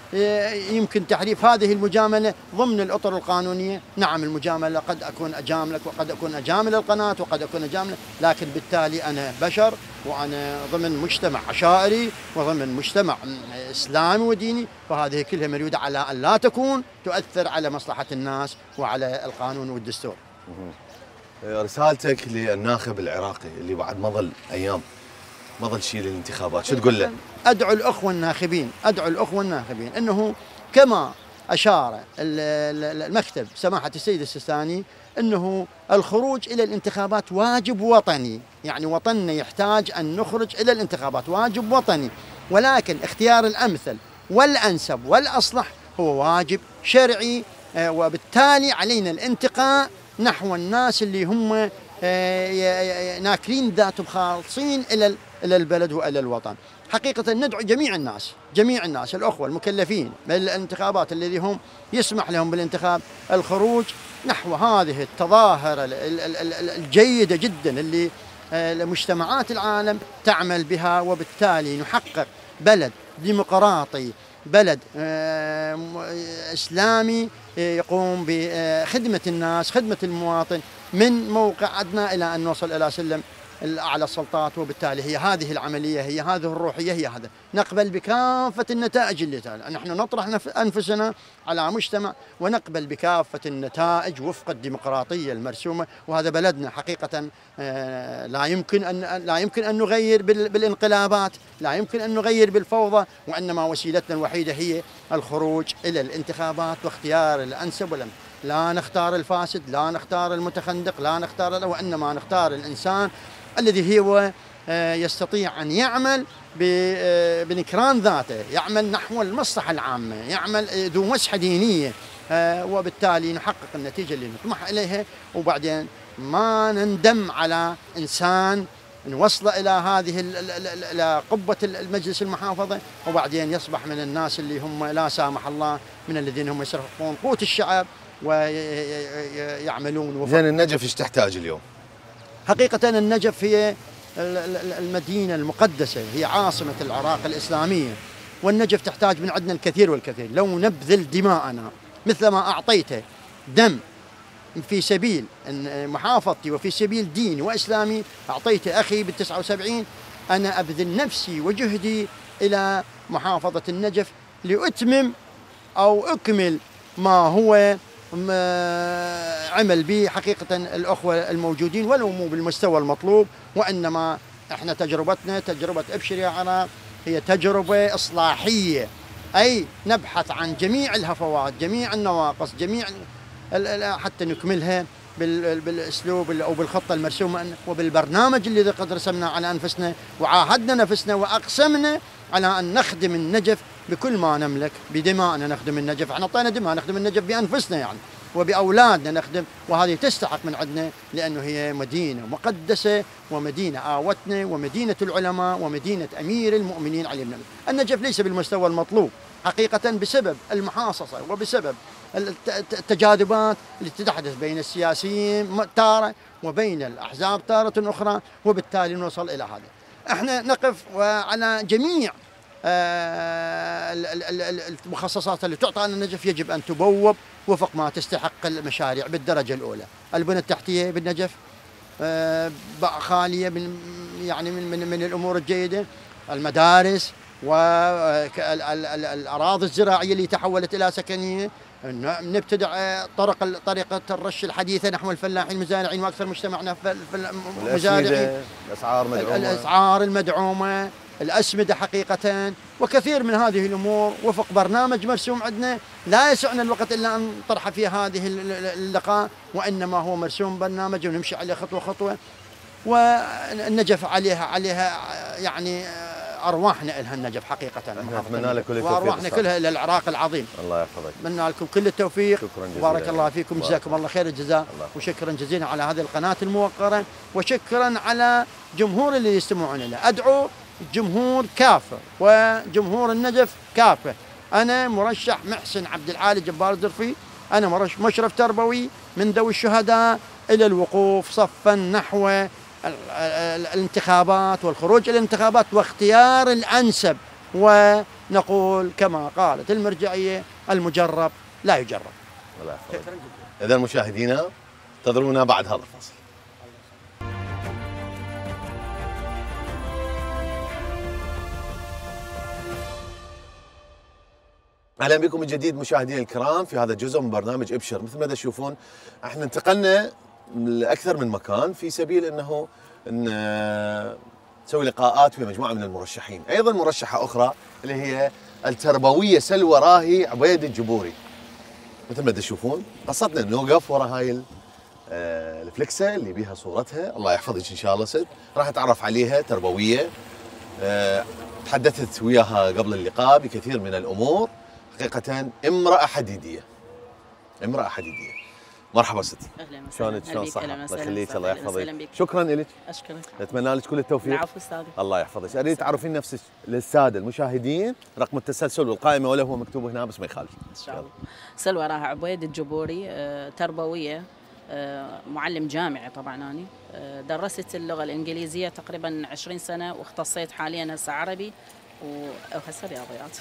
يمكن تحريف هذه المجاملة ضمن الأطر القانونية. نعم المجاملة قد أكون أجاملك وقد أكون أجامل القناة وقد أكون أجامل، لكن بالتالي أنا بشر وأنا ضمن مجتمع عشائري وضمن مجتمع إسلامي وديني، فهذه كلها مريودة على أن لا تكون تؤثر على مصلحة الناس وعلى القانون والدستور. رسالتك للناخب العراقي اللي بعد ما ظل شيء للانتخابات، شو تقول له؟ أدعو الأخوة الناخبين أنه كما أشار المكتب سماحة السيد السيستاني أنه الخروج إلى الانتخابات واجب وطني، يعني وطننا يحتاج أن نخرج إلى الانتخابات، واجب وطني، ولكن اختيار الأمثل والأنسب والأصلح هو واجب شرعي، وبالتالي علينا الانتقاء نحو الناس اللي هم ناكرين ذاتهم خالصين إلى البلد وإلى الوطن. حقيقة ندعو جميع الناس الأخوة المكلفين بالانتخابات الذي هم يسمح لهم بالانتخاب الخروج نحو هذه التظاهرة الجيدة جدا اللي مجتمعات العالم تعمل بها، وبالتالي نحقق بلد ديمقراطي، بلد إسلامي يقوم بخدمة الناس، خدمة المواطن، من موقع أدنى إلى أن نوصل إلى سلم الأعلى السلطات. وبالتالي هي هذه العملية، هي هذه الروحية، هي هذا نقبل بكافة النتائج اللي تعالى. نحن نطرح أنفسنا على مجتمع ونقبل بكافة النتائج وفق الديمقراطية المرسومة، وهذا بلدنا حقيقة. لا يمكن أن نغير بالانقلابات، لا يمكن أن نغير بالفوضى، وإنما وسيلتنا الوحيدة هي الخروج إلى الانتخابات واختيار الأنسب لا نختار الفاسد، لا نختار المتخندق، لا نختار، وإنما نختار الإنسان الذي هو يستطيع أن يعمل بنكران ذاته، يعمل نحو المصلحة العامة، يعمل ذو مسحة دينية، وبالتالي نحقق النتيجة اللي نطمح إليها، وبعدين ما نندم على إنسان نوصل إلى هذه إلى قبة المجلس المحافظة، وبعدين يصبح من الناس اللي هم لا سامح الله من الذين هم يسرقون قوت الشعب ويعملون. زين النجف ايش تحتاج اليوم؟ حقيقة النجف هي المدينة المقدسة، هي عاصمة العراق الإسلامية، والنجف تحتاج من عندنا الكثير والكثير. لو نبذل دماءنا مثل ما أعطيته دم في سبيل محافظتي وفي سبيل ديني وإسلامي، أعطيت أخي بال79، أنا أبذل نفسي وجهدي إلى محافظة النجف لأتمم أو أكمل ما هو عمل به حقيقة الأخوة الموجودين، ولو مو بالمستوى المطلوب، وإنما إحنا تجربتنا تجربة أبشر يا عراق هي تجربة إصلاحية، أي نبحث عن جميع الهفوات، جميع النواقص، جميع حتى نكملها بالاسلوب او بالخطه المرسومه وبالبرنامج الذي قد رسمنا على انفسنا وعاهدنا نفسنا واقسمنا على ان نخدم النجف بكل ما نملك، بدمائنا نخدم النجف، احنا اعطينا دماء نخدم النجف بانفسنا يعني، وباولادنا نخدم، وهذه تستحق من عندنا لانه هي مدينه مقدسه ومدينه آوتنا ومدينه العلماء ومدينه امير المؤمنين علي بن ابي. النجف ليس بالمستوى المطلوب حقيقه بسبب المحاصصه وبسبب التجاذبات التي تحدث بين السياسيين تارة وبين الأحزاب تارة أخرى، وبالتالي نوصل إلى هذا. احنا نقف على جميع المخصصات اللي تعطى عن النجف يجب أن تبوب وفق ما تستحق المشاريع بالدرجة الأولى. البنى التحتية بالنجف خالية من الأمور الجيدة، المدارس والأراضي الزراعية اللي تحولت إلى سكنية، نبتدع طريقة الرش الحديثة نحو الفلاحين المزارعين وأكثر مجتمعنا في المزارعين، الأسعار المدعومة، الأسمدة حقيقة، وكثير من هذه الأمور وفق برنامج مرسوم عندنا. لا يسعنا الوقت إلا أن نطرح في هذه اللقاء، وإنما هو مرسوم برنامج ونمشي عليه خطوة خطوة، والنجف عليها يعني أرواحنا إلها النجف حقيقة. نتمنى لك كل التوفيق، وأرواحنا كلها إلى العراق العظيم. الله يحفظك. أتمنى لكم كل التوفيق، بارك الله فيكم، جزاكم الله خير الجزاء، وشكرا جزيلا على هذه القناة الموقرة، وشكرا على جمهور اللي يستمعون له. أدعو الجمهور كافة وجمهور النجف كافة. أنا مرشح محسن عبد العالي جبار الزرفي، أنا مشرف تربوي من ذوي الشهداء إلى الوقوف صفا نحو الانتخابات والخروج إلى الانتخابات واختيار الأنسب نقول كما قالت المرجعية: المجرب لا يجرب. إذا مشاهدينا انتظرونا بعد هذا الفصل. اهلا بكم من جديد مشاهدينا الكرام في هذا الجزء من برنامج ابشر. مثل ما تشوفون احنا انتقلنا لاكثر من مكان في سبيل انه نسوي لقاءات ويا مجموعه من المرشحين، ايضا مرشحه اخرى اللي هي التربويه سلوى راهي عبيد الجبوري. مثل ما تشوفون قصدنا نوقف ورا هاي الفلكسه اللي بيها صورتها، الله يحفظك ان شاء الله ست. راح اتعرف عليها، تربويه، تحدثت وياها قبل اللقاء بكثير من الامور. حقيقة امرأة حديدية، امرأة حديدية. مرحبا ستي. اهلا وسهلا. شلونك؟ شلون صحتك؟ الله يخليك، الله يحفظك. شكرا لك. اشكرك. نتمنى لك كل التوفيق. العفو استاذ. الله يحفظك. اريد تعرفين نفسك للسادة المشاهدين، رقم التسلسل والقائمة ولا هو مكتوب هنا بس ما يخالف. ان شاء الله. سلوى راها عبيد الجبوري، تربوية، معلم جامعي طبعا. أنا درست اللغة الإنجليزية تقريبا 20 سنة، واختصيت حاليا هسه عربي وهسه رياضيات.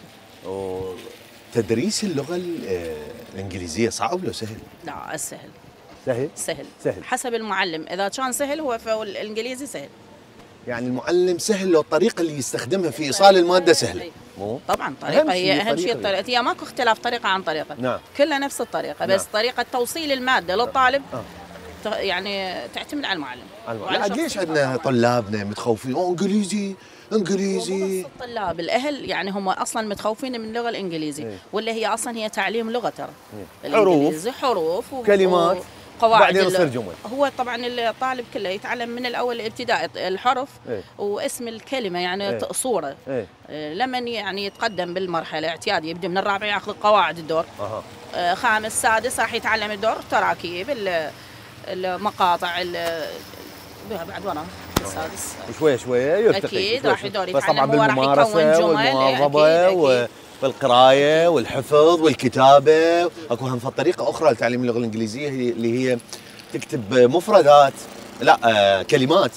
تدريس اللغة الإنجليزية صعب ولا سهل؟ لا سهل. سهل؟ سهل. سهل. حسب المعلم، إذا كان سهل هو فالإنجليزي سهل. يعني المعلم سهل لو الطريقة اللي يستخدمها في إيصال المادة سهلة. مو طبعا طريقة هي أهم شيء. الطريقة هي ماكو اختلاف طريقة عن طريقة. نعم. كلها نفس الطريقة، بس طريقة توصيل المادة للطالب يعني تعتمد على المعلم. ليش عندنا طلابنا متخوفين انجليزي انجليزي؟ الطلاب الاهل يعني هم اصلا متخوفين من اللغه الانجليزي، ولا هي اصلا هي تعليم لغه ترى. الانجليزي حروف وكلمات وقواعد، بعدين يصير جمل. هو طبعا الطالب كله يتعلم من الاول الابتدائي الحرف واسم الكلمه يعني صوره. لما يعني يتقدم بالمرحله اعتيادي يبدا من الرابع ياخذ قواعد الدور. خامس سادس راح يتعلم الدور، التراكيب، المقاطع، بعد وراه السادس شويه شويه يرتقي. اكيد راح يدور بس طبعا يتعلم، هو راح يكون جمل والمواظبه والقرايه والحفظ والكتابه. اكو هم طريقه اخرى لتعليم اللغه الانجليزيه اللي هي تكتب مفردات، لا كلمات،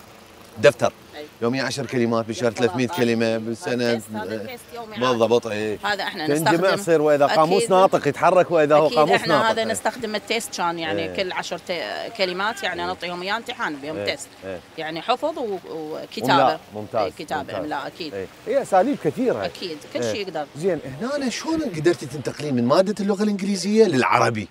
دفتر يومي 10 كلمات بالشهر 300 كلمه بالسنه. بالضبط. هذا احنا نستخدم تنجمع تصير، واذا قاموس ناطق يتحرك واذا هو قاموس احنا ناطق. هذا نستخدم التيست، كان يعني كل 10 كلمات يعني نعطيهم اياه امتحان بهم تيست. يعني حفظ وكتابه. ممتاز. كتابه املاء اكيد. هي اساليب كثيره. اكيد كل شيء يقدر. زين، هنا شلون قدرتي تنتقلين من ماده اللغه الانجليزيه للعربي؟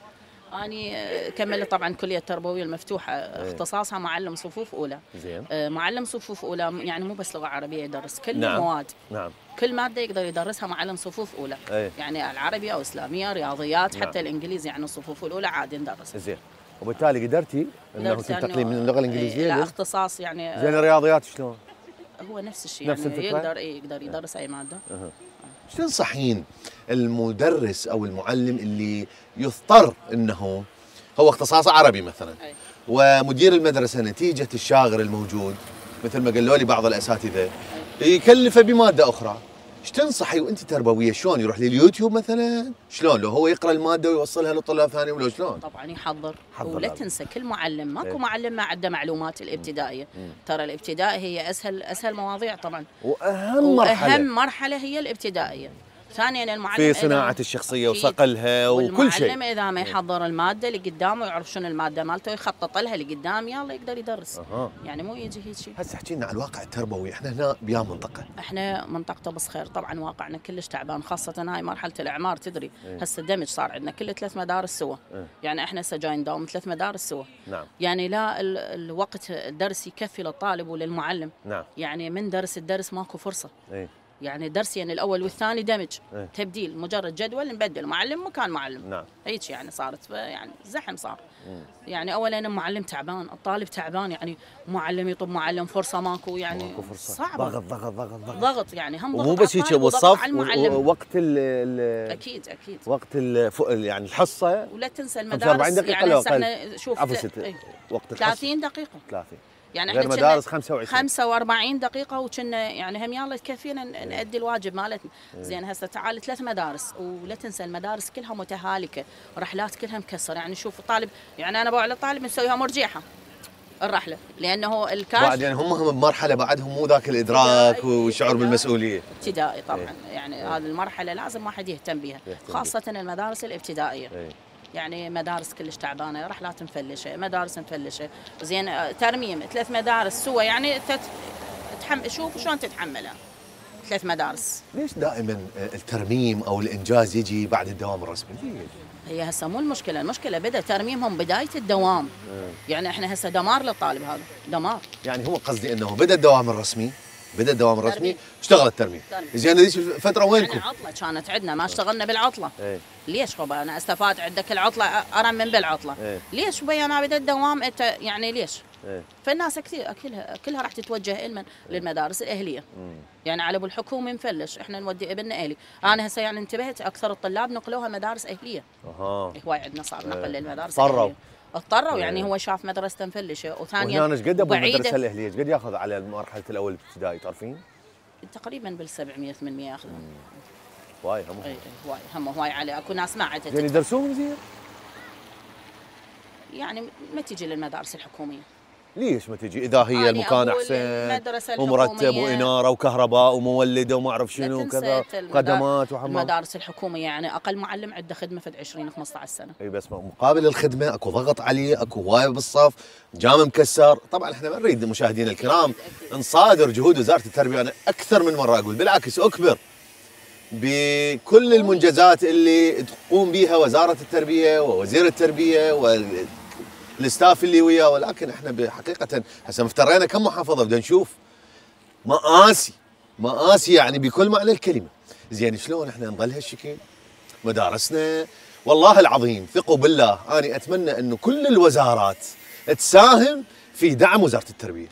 أنا كملت طبعا كلية التربوية المفتوحة، اختصاصها معلم صفوف أولى. زين. معلم صفوف أولى يعني مو بس لغة عربية، يدرس كل المواد. نعم. كل مادة يقدر يدرسها معلم صفوف أولى. يعني العربي أو إسلامية، رياضيات، حتى الإنجليزي يعني الصفوف الأولى عادي ندرس. زين. وبالتالي قدرتي انه تنتقلين من اللغة الإنجليزية لا اختصاص يعني. زين، الرياضيات شلون؟ هو نفس الشيء يعني يقدر يدرس أي مادة. شو تنصحين المدرس او المعلم اللي يضطر انه هو اختصاصه عربي مثلا، ومدير المدرسه نتيجه الشاغر الموجود مثل ما قالوا لي بعض الاساتذه يكلفه بماده اخرى، ايش تنصحي وانت تربويه؟ شلون يروح لليوتيوب مثلا؟ شلون لو هو يقرا الماده ويوصلها لطلاب ثانيين ولا شلون؟ طبعا يحضر ولا تنسى كل معلم، ماكو معلم ما عنده معلومات الابتدائيه. ترى الابتدائي هي اسهل مواضيع طبعا، واهم مرحله هي الابتدائيه. ثانيا المعلم في صناعه الشخصيه وصقلها وكل شيء. المعلم اذا ما يحضر الماده اللي قدامه ويعرف شنو الماده مالته ويخطط لها اللي قدام، يلا يقدر يدرس. يعني مو يجي هيك شيء. هسه احكي لنا عن الواقع التربوي، احنا هنا بيا منطقه. احنا منطقه بصخير، طبعا واقعنا كلش تعبان، خاصه هاي مرحله الاعمار. تدري هسه دمج صار عندنا كل 3 مدارس سوا. يعني احنا هسه جاي نداوم 3 مدارس سوا. نعم. يعني لا الوقت الدرس يكفي للطالب وللمعلم. نعم. يعني من درس الدرس ماكو فرصه. يعني درسين الاول والثاني دمج. تبديل، مجرد جدول نبدل معلم مكان معلم. نعم. هيك يعني صارت يعني زحم صار. يعني اولا المعلم تعبان، الطالب تعبان، يعني معلم يطب معلم، فرصه ماكو، يعني ماكو فرصه. صعبه. ضغط يعني هم ضغط. مو بس هيك، والصف وقت اكيد وقت يعني الحصه. ولا تنسى المدارس 40 دقيقه يعني لو احنا شوف وقت 30 دقيقه. 30 يعني غير احنا مدارس 25 دقيقة، وكنا يعني هم يلا تكفينا نأدي الواجب مالتنا. زين هسه تعال 3 مدارس، ولا تنسى المدارس كلها متهالكة، رحلات كلها مكسرة. يعني شوف الطالب، يعني أنا بقول للطالب نسويها مرجيحة، الرحله، لانه الكاش بعد يعني هم بمرحله بعدهم مو ذاك الادراك والشعور بالمسؤوليه. ابتدائي طبعا يعني هذه المرحله لازم واحد يهتم بها، خاصه المدارس الابتدائيه. يعني مدارس كلش تعبانه، رحلات مفلشه، مدارس مفلشه، زين ترميم 3 مدارس سوا يعني شوف شلون تتحملها 3 مدارس. ليش دائما الترميم او الانجاز يجي بعد الدوام الرسمي؟ ليش؟ هي هسه مو المشكله بدا ترميمهم بدايه الدوام. يعني احنا هسه دمار للطالب، هذا دمار. يعني هو قصدي انه بدا الدوام الرسمي اشتغل الترميم. زين هذيك الفتره وينكم؟ يعني عطله كانت عندنا، ما اشتغلنا بالعطله. ليش خبا انا استفاد عندك العطله ارمم بالعطله؟ ليش بيا انا بدا الدوام انت يعني ليش؟ فالناس كثير كلها راح تتوجه للمدارس الاهليه. يعني على ابو الحكومي مفلش، احنا نودي ابننا اهلي. انا هسه يعني انتبهت اكثر الطلاب نقلوها مدارس اهليه. هواي عندنا صار نقل للمدارس الاهليه. اضطروا يعني هو شاف مدرسته مفلشه، وثانيا وهنا ايش قد ابو المدرسه الاهليه ايش قد ياخذ على مرحله الاول الابتدائي تعرفين؟ تقريبا بال 700 800 ياخذ. واي هم هم هواي عليه، اكو ناس ما عدت. يعني يدرسوهم زين؟ يعني ما تجي للمدارس الحكوميه. ليش ما تجي اذا هي المكان احسن ومرتب واناره وكهرباء ومولده وما اعرف شنو وكذا خدمات وحمام؟ المدارس الحكوميه يعني اقل معلم عنده خدمه فد 20 15 سنه. اي بس مقابل الخدمه اكو ضغط عليه، اكو هوايه بالصف، جام مكسر. طبعا احنا ما نريد مشاهدينا الكرام نصادر جهود وزاره التربيه، انا اكثر من مره اقول بالعكس اكبر بكل المنجزات اللي تقوم بها وزاره التربيه ووزير التربيه الاستاف اللي وياه، ولكن احنا حقيقه هسه مفترينا كم محافظه بدنا نشوف مآسي يعني بكل معنى الكلمه. زين شلون احنا نظل هالشكل؟ مدارسنا والله العظيم ثقوا بالله انا اتمنى انه كل الوزارات تساهم في دعم وزاره التربيه.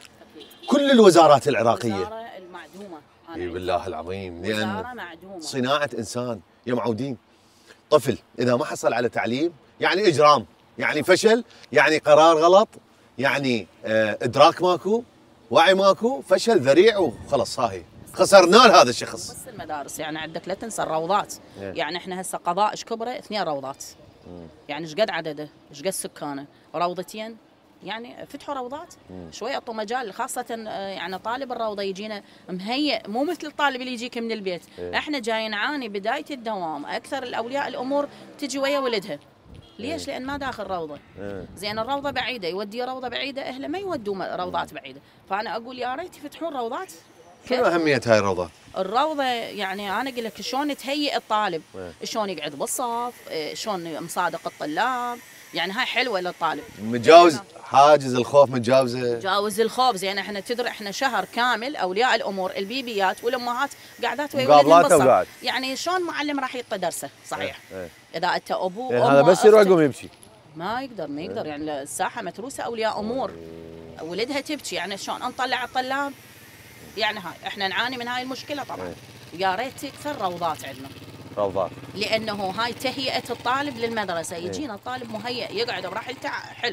كل الوزارات العراقيه. وزاره المعدومه. اي بالله العظيم، لان صناعه انسان يا معودين. طفل اذا ما حصل على تعليم يعني اجرام، يعني فشل، يعني قرار غلط، يعني ادراك ماكو، وعي ماكو، فشل ذريع وخلص هاي خسرنا هذا الشخص. بس المدارس يعني عندك لا تنسى الروضات. يعني احنا هسه قضاء ايش كبره 2 روضات. يعني ايش قد عدده؟ ايش قد سكانه؟ روضتين يعني فتحوا روضات. شوي اعطوا مجال، خاصه يعني طالب الروضه يجينا مهيئ، مو مثل الطالب اللي يجيك من البيت. احنا جاي نعاني بدايه الدوام، اكثر الاولياء الامور تجي ويا ولدها. ليش؟ لان ما داخل روضه. زين الروضه بعيده، يودي روضه بعيده، اهله ما يودوا روضات بعيده. فانا اقول يا ريت يفتحون روضات. شنو اهميه هاي الروضات؟ الروضه يعني انا اقول لك شلون تهيئ الطالب، شلون يقعد بالصف، شلون مصادق الطلاب، يعني هاي حلوه للطالب. متجاوز حاجز الخوف، متجاوز الخوف. زين احنا تدري احنا شهر كامل اولياء الامور البيبيات والامهات قاعدات ويا ولدهم بالصف. يعني شلون معلم راح يعطي درسه صحيح؟ اذا انت ابوه يعني هذا بس يروح يقوم يمشي ما يقدر يعني الساحه متروسه اولياء امور ولدها تبكي، يعني شلون نطلع الطلاب؟ يعني هاي احنا نعاني من هاي المشكله طبعا. يا ريت تكثر روضات عندنا. روضات لانه هاي تهيئه الطالب للمدرسه. يجينا الطالب مهيئ يقعد براحلته حلو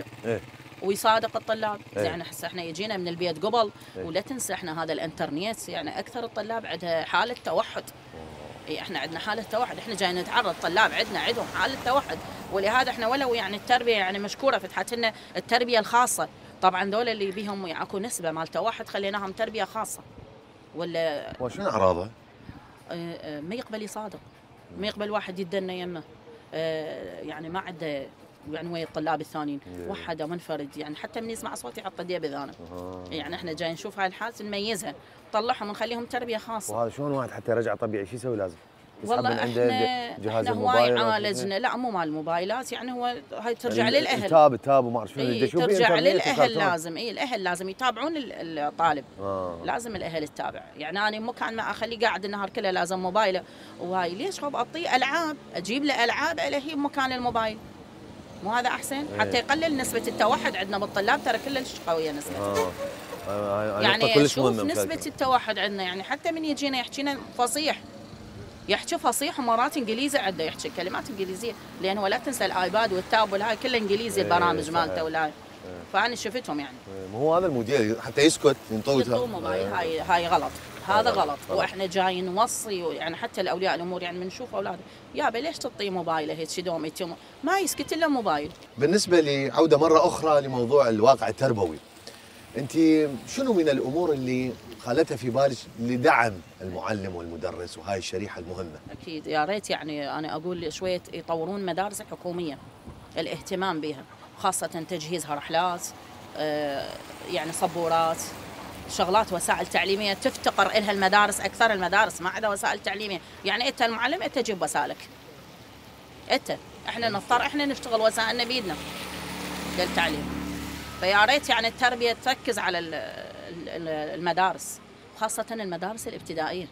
ويصادق الطلاب. يعني هسه احنا يجينا من البيت قبل ولا تنسى احنا هذا الانترنت، يعني اكثر الطلاب عندها حاله توحد. احنا عندنا حاله توحد، احنا جايين نتعرض طلاب عندهم حاله توحد. ولهذا احنا ولو يعني التربيه يعني مشكوره فتحت لنا التربيه الخاصه. طبعا دول اللي بيهم يعني اكو نسبه مال توحد خليناهم تربيه خاصه. ولا وشنو اعراضه؟ ما يقبل يصادق، ما يقبل واحد يدنا يمه، يعني ما عنده يعني ويا الطلاب الثانيين وحده منفرد، يعني حتى من يسمع صوتي يحط يديه بذانه. يعني احنا جاي نشوف هاي الحالة نميزها، نطلعهم ونخليهم تربيه خاصه. وهذا شلون واحد حتى يرجع طبيعي شو يسوي لازم؟ والله احنا هواي عالجنا، لا مو مال الموبايلات، يعني هو هاي ترجع للاهل. التاب وما اعرف شنو ترجع للاهل لازم. الاهل لازم يتابعون الطالب. لازم الاهل تتابع. يعني انا مو كان ما اخليه قاعد النهار كله لازم موبايله وهاي. ليش خب اعطيه العاب، اجيب له العاب الهي بمكان الموبايل. مو هذا احسن؟ حتى يقلل نسبه التوحد عندنا بالطلاب، ترى كلش قويه نسبه. يعني شوف نسبه التوحد عندنا، يعني حتى من يجينا يحكينا فصيح، يحكي فصيح ومرات انجليزي عنده، يحكي كلمات انجليزيه، لان ولا تنسى الايباد والتاب والهاي كله انجليزي البرامج مالته والهاي. فانا شفتهم يعني. مو هذا المدير حتى يسكت ينطوي موبايل، هاي غلط، هذا غلط. واحنا جاي نوصي يعني حتى الاولياء الامور يعني بنشوف اولاده يابا ليش تعطيه موبايله هيك دوم ما يسكت الا موبايل. بالنسبه لي عوده مره اخرى لموضوع الواقع التربوي، انت شنو من الامور اللي خلتها في بالك لدعم المعلم والمدرس وهاي الشريحه المهمه؟ اكيد يا ريت يعني انا اقول شويه يطورون مدارس الحكوميه، الاهتمام بها، خاصه تجهيزها رحلات، يعني صبورات، شغلات وسائل تعليميه تفتقر لها المدارس، اكثر المدارس ما عندها وسائل تعليميه، يعني انت المعلم انت جيب وسائلك. احنا نضطر احنا نشتغل وسائلنا بيدنا للتعليم. فيا ريت يعني التربيه تركز على المدارس، خاصه المدارس الابتدائيه.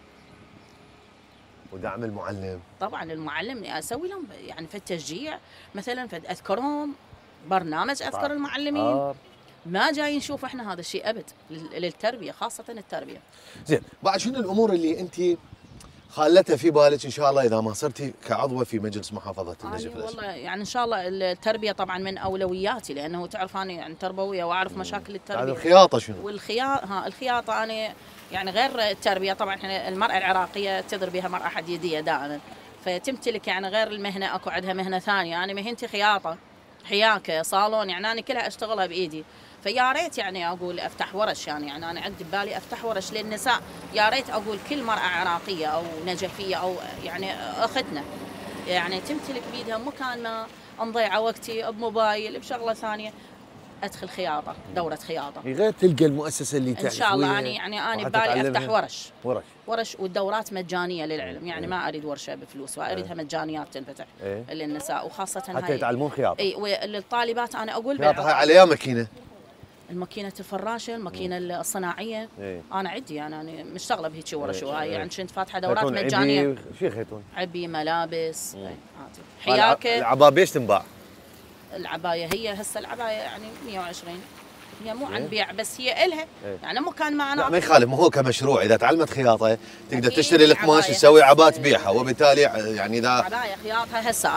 ودعم المعلم. طبعا المعلم اسوي لهم يعني في التشجيع، مثلا اذكرهم برنامج اذكر المعلمين. ما جاي نشوف احنا هذا الشيء ابد للتربيه، خاصه التربيه. زين، بعد شنو الامور اللي انت خالتها في بالك ان شاء الله اذا ما صرتي كعضوه في مجلس محافظه النجف؟ والله يعني ان شاء الله التربيه طبعا من اولوياتي، لانه تعرف انا يعني تربويه واعرف مشاكل التربيه. هذا الخياطه شنو؟ الخياطه انا يعني غير التربيه، طبعا احنا المراه العراقيه تدر بها مراه حديديه دائما، فتمتلك يعني غير المهنه اكو عندها مهنه ثانيه. انا مهنتي خياطه، حياكه، صالون، يعني انا كلها اشتغلها بايدي. فيا ريت يعني اقول افتح ورش، يعني انا عندي ببالي افتح ورش للنساء. يا ريت اقول كل مراه عراقيه او نجفيه او يعني اختنا يعني تمتلك بيدها، مكان ما نضيع وقتي بموبايل بشغله ثانيه، ادخل خياطه، دوره خياطه. غير تلقى المؤسسه اللي ان شاء الله. انا ببالي افتح ورش والدورات مجانيه للعلم، يعني ما اريد ورشه بفلوس، واريدها مجانيات تنفتح للنساء، وخاصه حتى يتعلمون خياطه. اي وللطالبات انا اقول خياطه عليها ماكينه، الماكينه الفراشه، الماكينه الصناعيه. انا عندي انا مشتغله بهيك ورش، وهاي يعني كنت فاتحه دورات مجانيه. شو خيطون؟ عبي، ملابس، حياكه. العبايه ايش تنباع؟ العبايه هي هسه العبايه يعني 120، هي مو عن بيع بس هي إلها يعني مكان ما انا. ما يخالف، ما هو كمشروع اذا تعلمت خياطه تقدر تشتري القماش تسوي عبايه تبيعها، وبالتالي يعني اذا عبايه خياطها هسه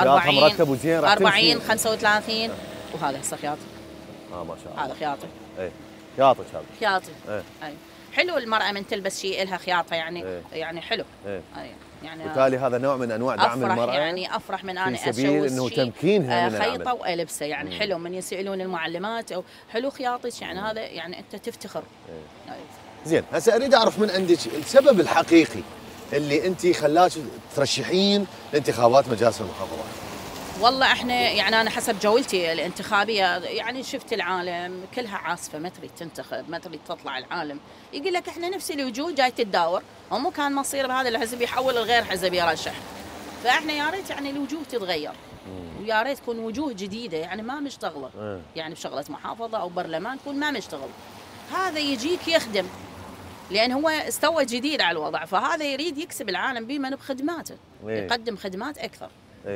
40 35 وهذا هسه خياطه. ما شاء الله، هذا خياطه. خياطه هذا خياطه. اي حلو المراه من تلبس شيء لها خياطه، يعني يعني حلو. يعني وبالتالي هذا نوع من انواع دعم المراه، يعني افرح من انا في سبيل انه تمكينها من خيطه والبسه، يعني حلو من يسالون المعلمات او حلو خياطتك، يعني هذا يعني انت تفتخر. زين، هسه اريد اعرف من عندك السبب الحقيقي اللي انت خلاك ترشحين لانتخابات مجالس المحافظات. والله احنا يعني انا حسب جولتي الانتخابيه يعني شفت العالم كلها عاصفه، ما تريد تنتخب، ما تريد تطلع العالم، يقول لك احنا نفس الوجوه جاي تتداور، ومو كان مصير بهذا الحزب يحول لغير حزب يرشح. فاحنا يا ريت يعني الوجوه تتغير، ويا ريت تكون وجوه جديده، يعني ما مشتغله يعني بشغله محافظه او برلمان، تكون ما مشتغل. هذا يجيك يخدم، لان هو استوى جديد على الوضع، فهذا يريد يكسب العالم بمن بخدماته، يقدم خدمات اكثر.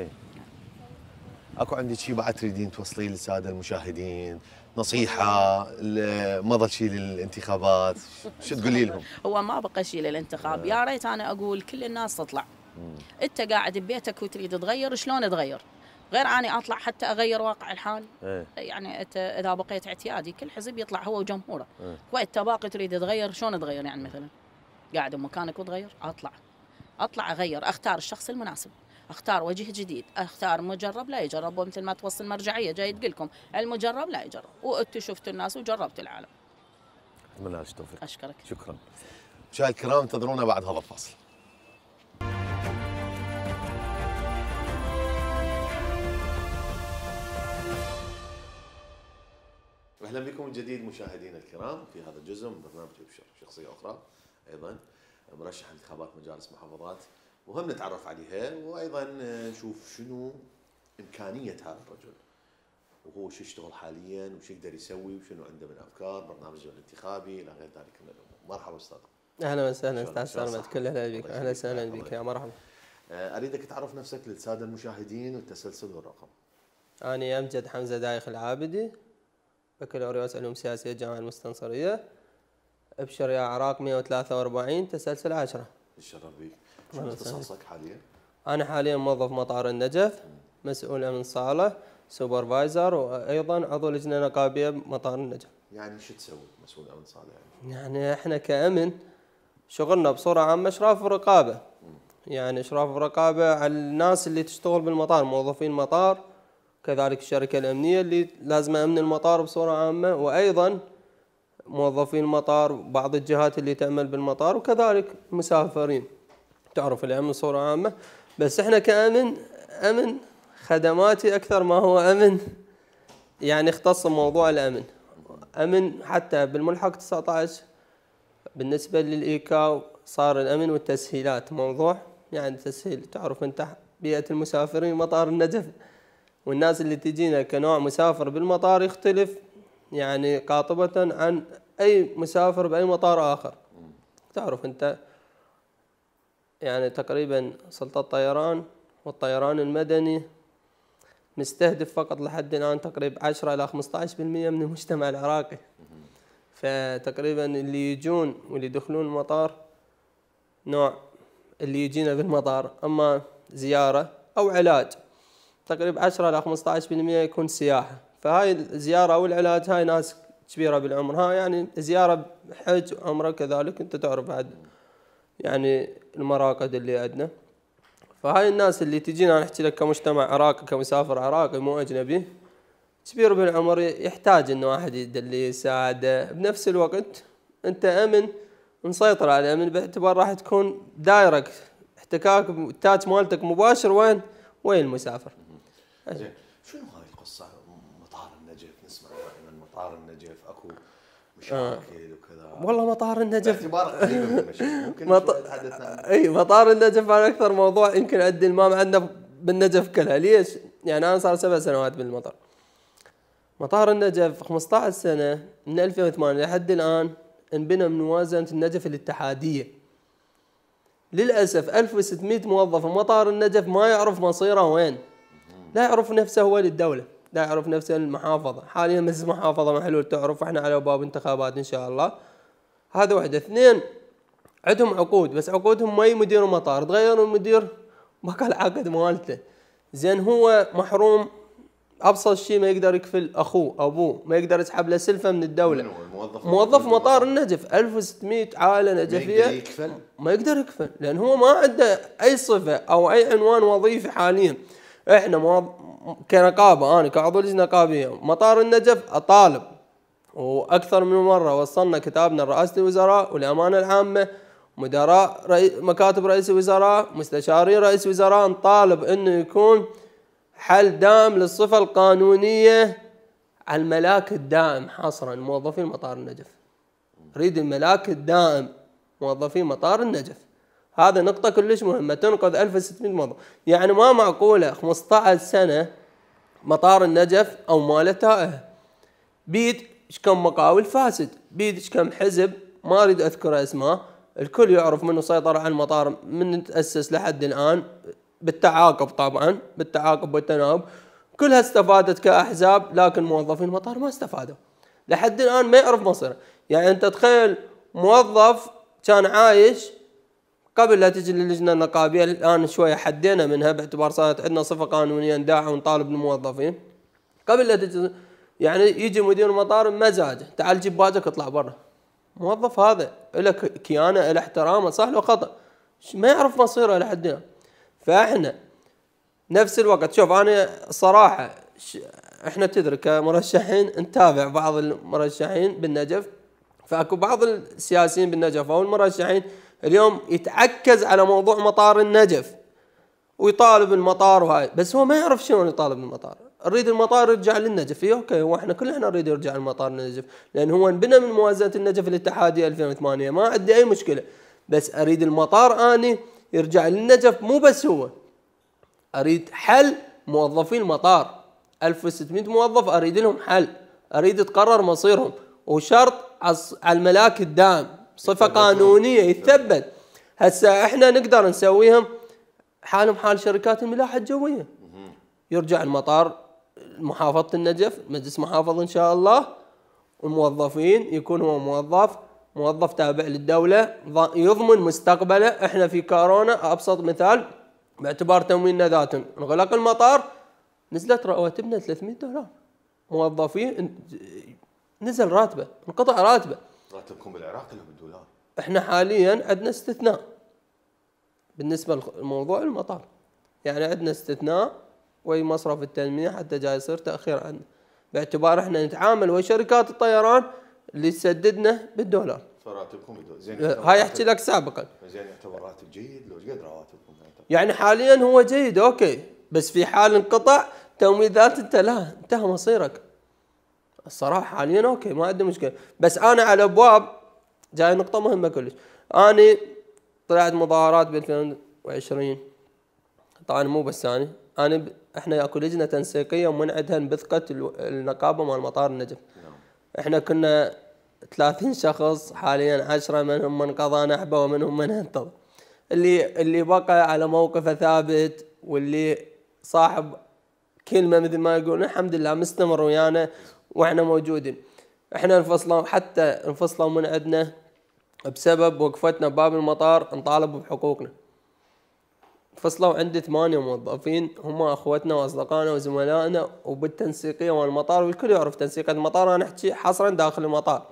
اكو عندك شيء بعد تريدين توصليه للساده المشاهدين؟ نصيحه ما ظل شيء للانتخابات، شو تقولي لهم؟ هو ما بقى شيء للانتخاب. يا ريت انا اقول كل الناس تطلع. انت قاعد ببيتك وتريد تغير، شلون تغير؟ غير اني اطلع حتى اغير واقع الحال. يعني انت اذا بقيت اعتيادي كل حزب يطلع هو وجمهوره، وانت باقي تريد تغير، شلون تغير؟ يعني مثلا قاعد بمكانك وتغير؟ اطلع اغير، اختار الشخص المناسب، اختار وجه جديد، اختار مجرب لا يجرب، ومثل ما توصل المرجعيه جاي تقول لكم المجرب لا يجرب، وانتم شفتوا الناس وجربتوا العالم. اتمنى لك التوفيق. اشكرك. شكرا. مشاهدينا الكرام، انتظرونا بعد هذا الفاصل. اهلا بكم من جديد مشاهدينا الكرام في هذا الجزء من برنامج ابشر. شخصيه اخرى ايضا مرشح انتخابات مجالس محافظات، مهم نتعرف عليها، وايضا نشوف شنو امكانيه هذا الرجل، وهو شو يشتغل حاليا، وش يقدر يسوي، وشنو عنده من افكار، برنامجه الانتخابي الى غير ذلك من الامور. مرحبا استاذ. اهلا وسهلا استاذ سلمى، كل اهلا بك. اهلا وسهلا بك يا مرحبا. اريدك تعرف نفسك للساده المشاهدين والتسلسل والرقم. انا امجد حمزه دايخ العابدي، بكالوريوس علوم سياسيه الجامعه المستنصريه، ابشر يا عراق 143 تسلسل 10. يتشرف بك. شنو اختصاصك حاليا؟ انا حاليا موظف مطار النجف، مسؤول امن صاله، سوبرفايزر، وايضا عضو لجنه نقابيه بمطار النجف. يعني شو تسوي مسؤول امن صاله يعني احنا كامن شغلنا بصوره عامه اشراف ورقابه. يعني اشراف ورقابه على الناس اللي تشتغل بالمطار، موظفين المطار، كذلك الشركه الامنيه اللي لازم امن المطار بصوره عامه، وايضا موظفين المطار وبعض الجهات اللي تعمل بالمطار، وكذلك المسافرين. تعرف الأمن بصورة عامة، بس احنا كأمن أمن خدماتي أكثر ما هو أمن يعني اختص موضوع الأمن. أمن حتى بالملحق 19 بالنسبة للإيكاو صار الأمن والتسهيلات موضوع يعني تسهيل. تعرف أنت بيئة المسافرين مطار النجف والناس اللي تجينا كنوع مسافر بالمطار يختلف يعني قاطبة عن أي مسافر بأي مطار آخر. تعرف أنت يعني تقريبا سلطة الطيران والطيران المدني مستهدف فقط لحد الآن تقريبا 10 إلى 15% من المجتمع العراقي. فتقريبا اللي يجون واللي يدخلون المطار نوع اللي يجينا بالمطار أما زيارة أو علاج، تقريبا 10 إلى 15% يكون سياحة. فهاي الزيارة أو العلاج هاي ناس كبيرة بالعمر، هاي يعني زيارة حج عمره كذلك. أنت تعرف بعد يعني المراقد اللي عندنا. فهاي الناس اللي تجينا نحكي لك كمجتمع عراقي كمسافر عراقي مو أجنبي كبير بالعمر يحتاج إنه واحد يدليه يساعده. بنفس الوقت أنت أمن مسيطر على الأمن باعتبار راح تكون دايركت احتكاك التاج مالتك مباشر وين المسافر. زين شنو هاي القصة مطار النجف؟ نسمع دائما مطار النجف اكو مشاكل وكذا. والله مطار النجف باعتبار قريب من المشاكل ممكن تحدثنا. اي مطار النجف انا اكثر موضوع يمكن عندي المام عندنا بالنجف كلها. ليش؟ يعني انا صار 7 سنوات بالمطار. مطار النجف 15 سنة من 2008 لحد الآن انبنى من موازنة النجف الاتحادية. للأسف 1600 موظف مطار النجف ما يعرف مصيره وين، لا يعرف نفسه هو للدولة، لا يعرف نفسه المحافظة. حاليا مجلس محافظة محلول تعرف احنا على باب انتخابات ان شاء الله. هذا واحد. 2 عندهم عقود بس عقودهم ما يمديروا مطار، تغيروا المدير بقى العقد مالته. زين هو محروم ابسط شيء ما يقدر يكفل اخوه او ابوه، ما يقدر يسحب له سلفه من الدوله. موظف مطار النجف 1600 عائله نجفيه ما يقدر يكفل لان هو ما عنده اي صفه او اي عنوان وظيفي حاليا. احنا كنقابه انا كعضو لجنه نقابيه مطار النجف اطالب واكثر من مره وصلنا كتابنا لرئاسه الوزراء والامانه العامه مدراء مكاتب رئيس الوزراء مستشارين رئيس الوزراء نطالب انه يكون حل دائم للصفة القانونية على الملاك الدائم حصرا موظفين مطار النجف. نريد الملاك الدائم موظفين مطار النجف. هذا نقطة كلش مهمة تنقذ 1600 موظف. يعني ما معقولة 15 سنة مطار النجف أو ماله تائه. بيد كم مقاول فاسد، بيد كم حزب ما أريد أذكر اسمه، الكل يعرف منه سيطر على المطار من تأسس لحد الآن بالتعاقب طبعا بالتعاقب والتناوب. كلها استفادت كأحزاب لكن موظفين المطار ما استفادوا لحد الآن ما يعرف مصيره. يعني أنت تخيل موظف كان عايش قبل لا تجي اللجنة النقابية، الآن شوية حدينا منها باعتبار صارت عندنا صفة قانونية نداعي ونطالب الموظفين. قبل لا تجي يعني يجي مدير المطار بمزاجه تعال جيب باجك اطلع برا. موظف هذا له كيانه له احترامه صح لو خطأ ما يعرف مصيره لحد الآن. فاحنا نفس الوقت شوف انا الصراحه احنا تدري كمرشحين نتابع بعض المرشحين بالنجف، فاكو بعض السياسيين بالنجف او المرشحين اليوم يتعكز على موضوع مطار النجف ويطالب المطار وهاي، بس هو ما يعرف شلون يطالب المطار. نريد المطار يرجع للنجف. اوكي هو احنا كلنا نريد يرجع المطار للنجف لان هو انبنى من موازنه النجف الاتحاديه 2008 ما عندي اي مشكله، بس اريد المطار اني يرجع للنجف. مو بس هو اريد حل موظفين المطار 1600 موظف اريد لهم حل، اريد تقرر مصيرهم وشرط على الملاك الدائم صفه قانونيه يتثبت. هسه احنا نقدر نسويهم حالهم حال شركات الملاحه الجويه. يرجع المطار محافظه النجف مجلس محافظ ان شاء الله والموظفين يكون هو موظف تابع للدولة يضمن مستقبله. احنا في كورونا ابسط مثال باعتبار تمويلنا ذات انغلق المطار نزلت رواتبنا $300 موظفين نزل راتبه انقطع راتبه. راتبكم بالعراق ولا بالدولار؟ احنا حاليا عندنا استثناء بالنسبة لموضوع المطار، يعني عندنا استثناء وي مصرف التنمية حتى جاي يصير تأخير عندنا باعتبار احنا نتعامل ويا شركات الطيران اللي يسددنا بالدولار. فراتبكم زين هاي احكي لك سابقا. زين يعتبر راتب جيد لو ايش قد رواتبكم؟ يعني حاليا هو جيد اوكي، بس في حال انقطع تمويدات انت لا انتهى مصيرك. الصراحه حاليا اوكي ما عندي مشكله، بس انا على ابواب جاي نقطه مهمه كلش. انا طلعت مظاهرات ب 2020 طبعا مو بس انا احنا ياكو لجنه تنسيقيه ومنعدها بثقه النقابه مال مطار النجف. احنا كنا 30 شخص، حاليا 10 منهم من قضى نحبه ومنهم من انتظر. اللي بقى على موقفه ثابت واللي صاحب كلمه مثل ما يقولون الحمد لله مستمر ويانا واحنا موجودين. احنا انفصلوا، حتى انفصلوا من عندنا بسبب وقفتنا بباب المطار نطالب بحقوقنا. انفصلوا عندي 8 موظفين هم اخوتنا واصدقائنا وزملائنا، وبالتنسيقيه والمطار والكل يعرف تنسيقيه المطار، انا احكي حصرا داخل المطار.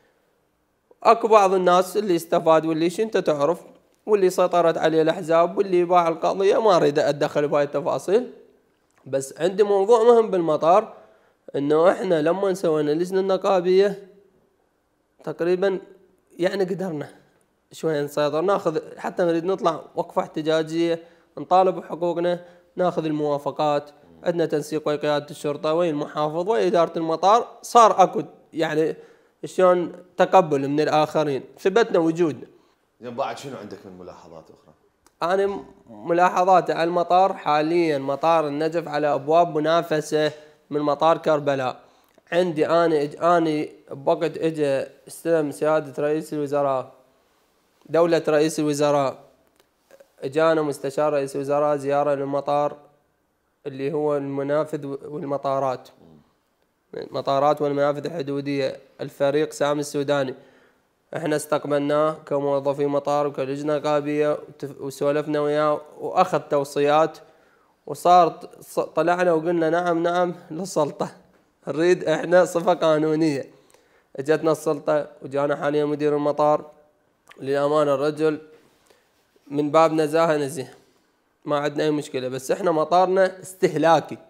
اكو بعض الناس اللي استفاد واللي انت تعرف، واللي سيطرت عليه الاحزاب واللي باع القضيه، ما اريد اتدخل بهاي التفاصيل. بس عندي موضوع مهم بالمطار، انه احنا لما سوينا اللجنه النقابيه تقريبا يعني قدرنا شويه نسيطر، ناخذ حتى نريد نطلع وقفه احتجاجيه نطالب بحقوقنا، ناخذ الموافقات، عندنا تنسيق ويا قياده الشرطه ويا المحافظ ويا اداره المطار، صار اكو يعني شلون تقبل من الاخرين، ثبتنا وجودنا. زين بعد شنو عندك من ملاحظات اخرى؟ انا ملاحظاتي على المطار حاليا مطار النجف على ابواب منافسه من مطار كربلاء. عندي انا بوقت اجى استلم سياده رئيس الوزراء دوله رئيس الوزراء، اجانا مستشار رئيس الوزراء زياره للمطار اللي هو المنافذ والمطارات، المطارات والمنافذ الحدوديه، الفريق سامي السوداني. احنا استقبلناه كموظفي مطار وكلجنه نقابيه وسولفنا وياه واخذ توصيات، وصار طلعنا وقلنا نعم للسلطه، نريد احنا صفه قانونيه. اجتنا السلطه وجانا حاليا مدير المطار، للامانه الرجل من باب نزاهه نزيه، ما عندنا اي مشكله، بس احنا مطارنا استهلاكي،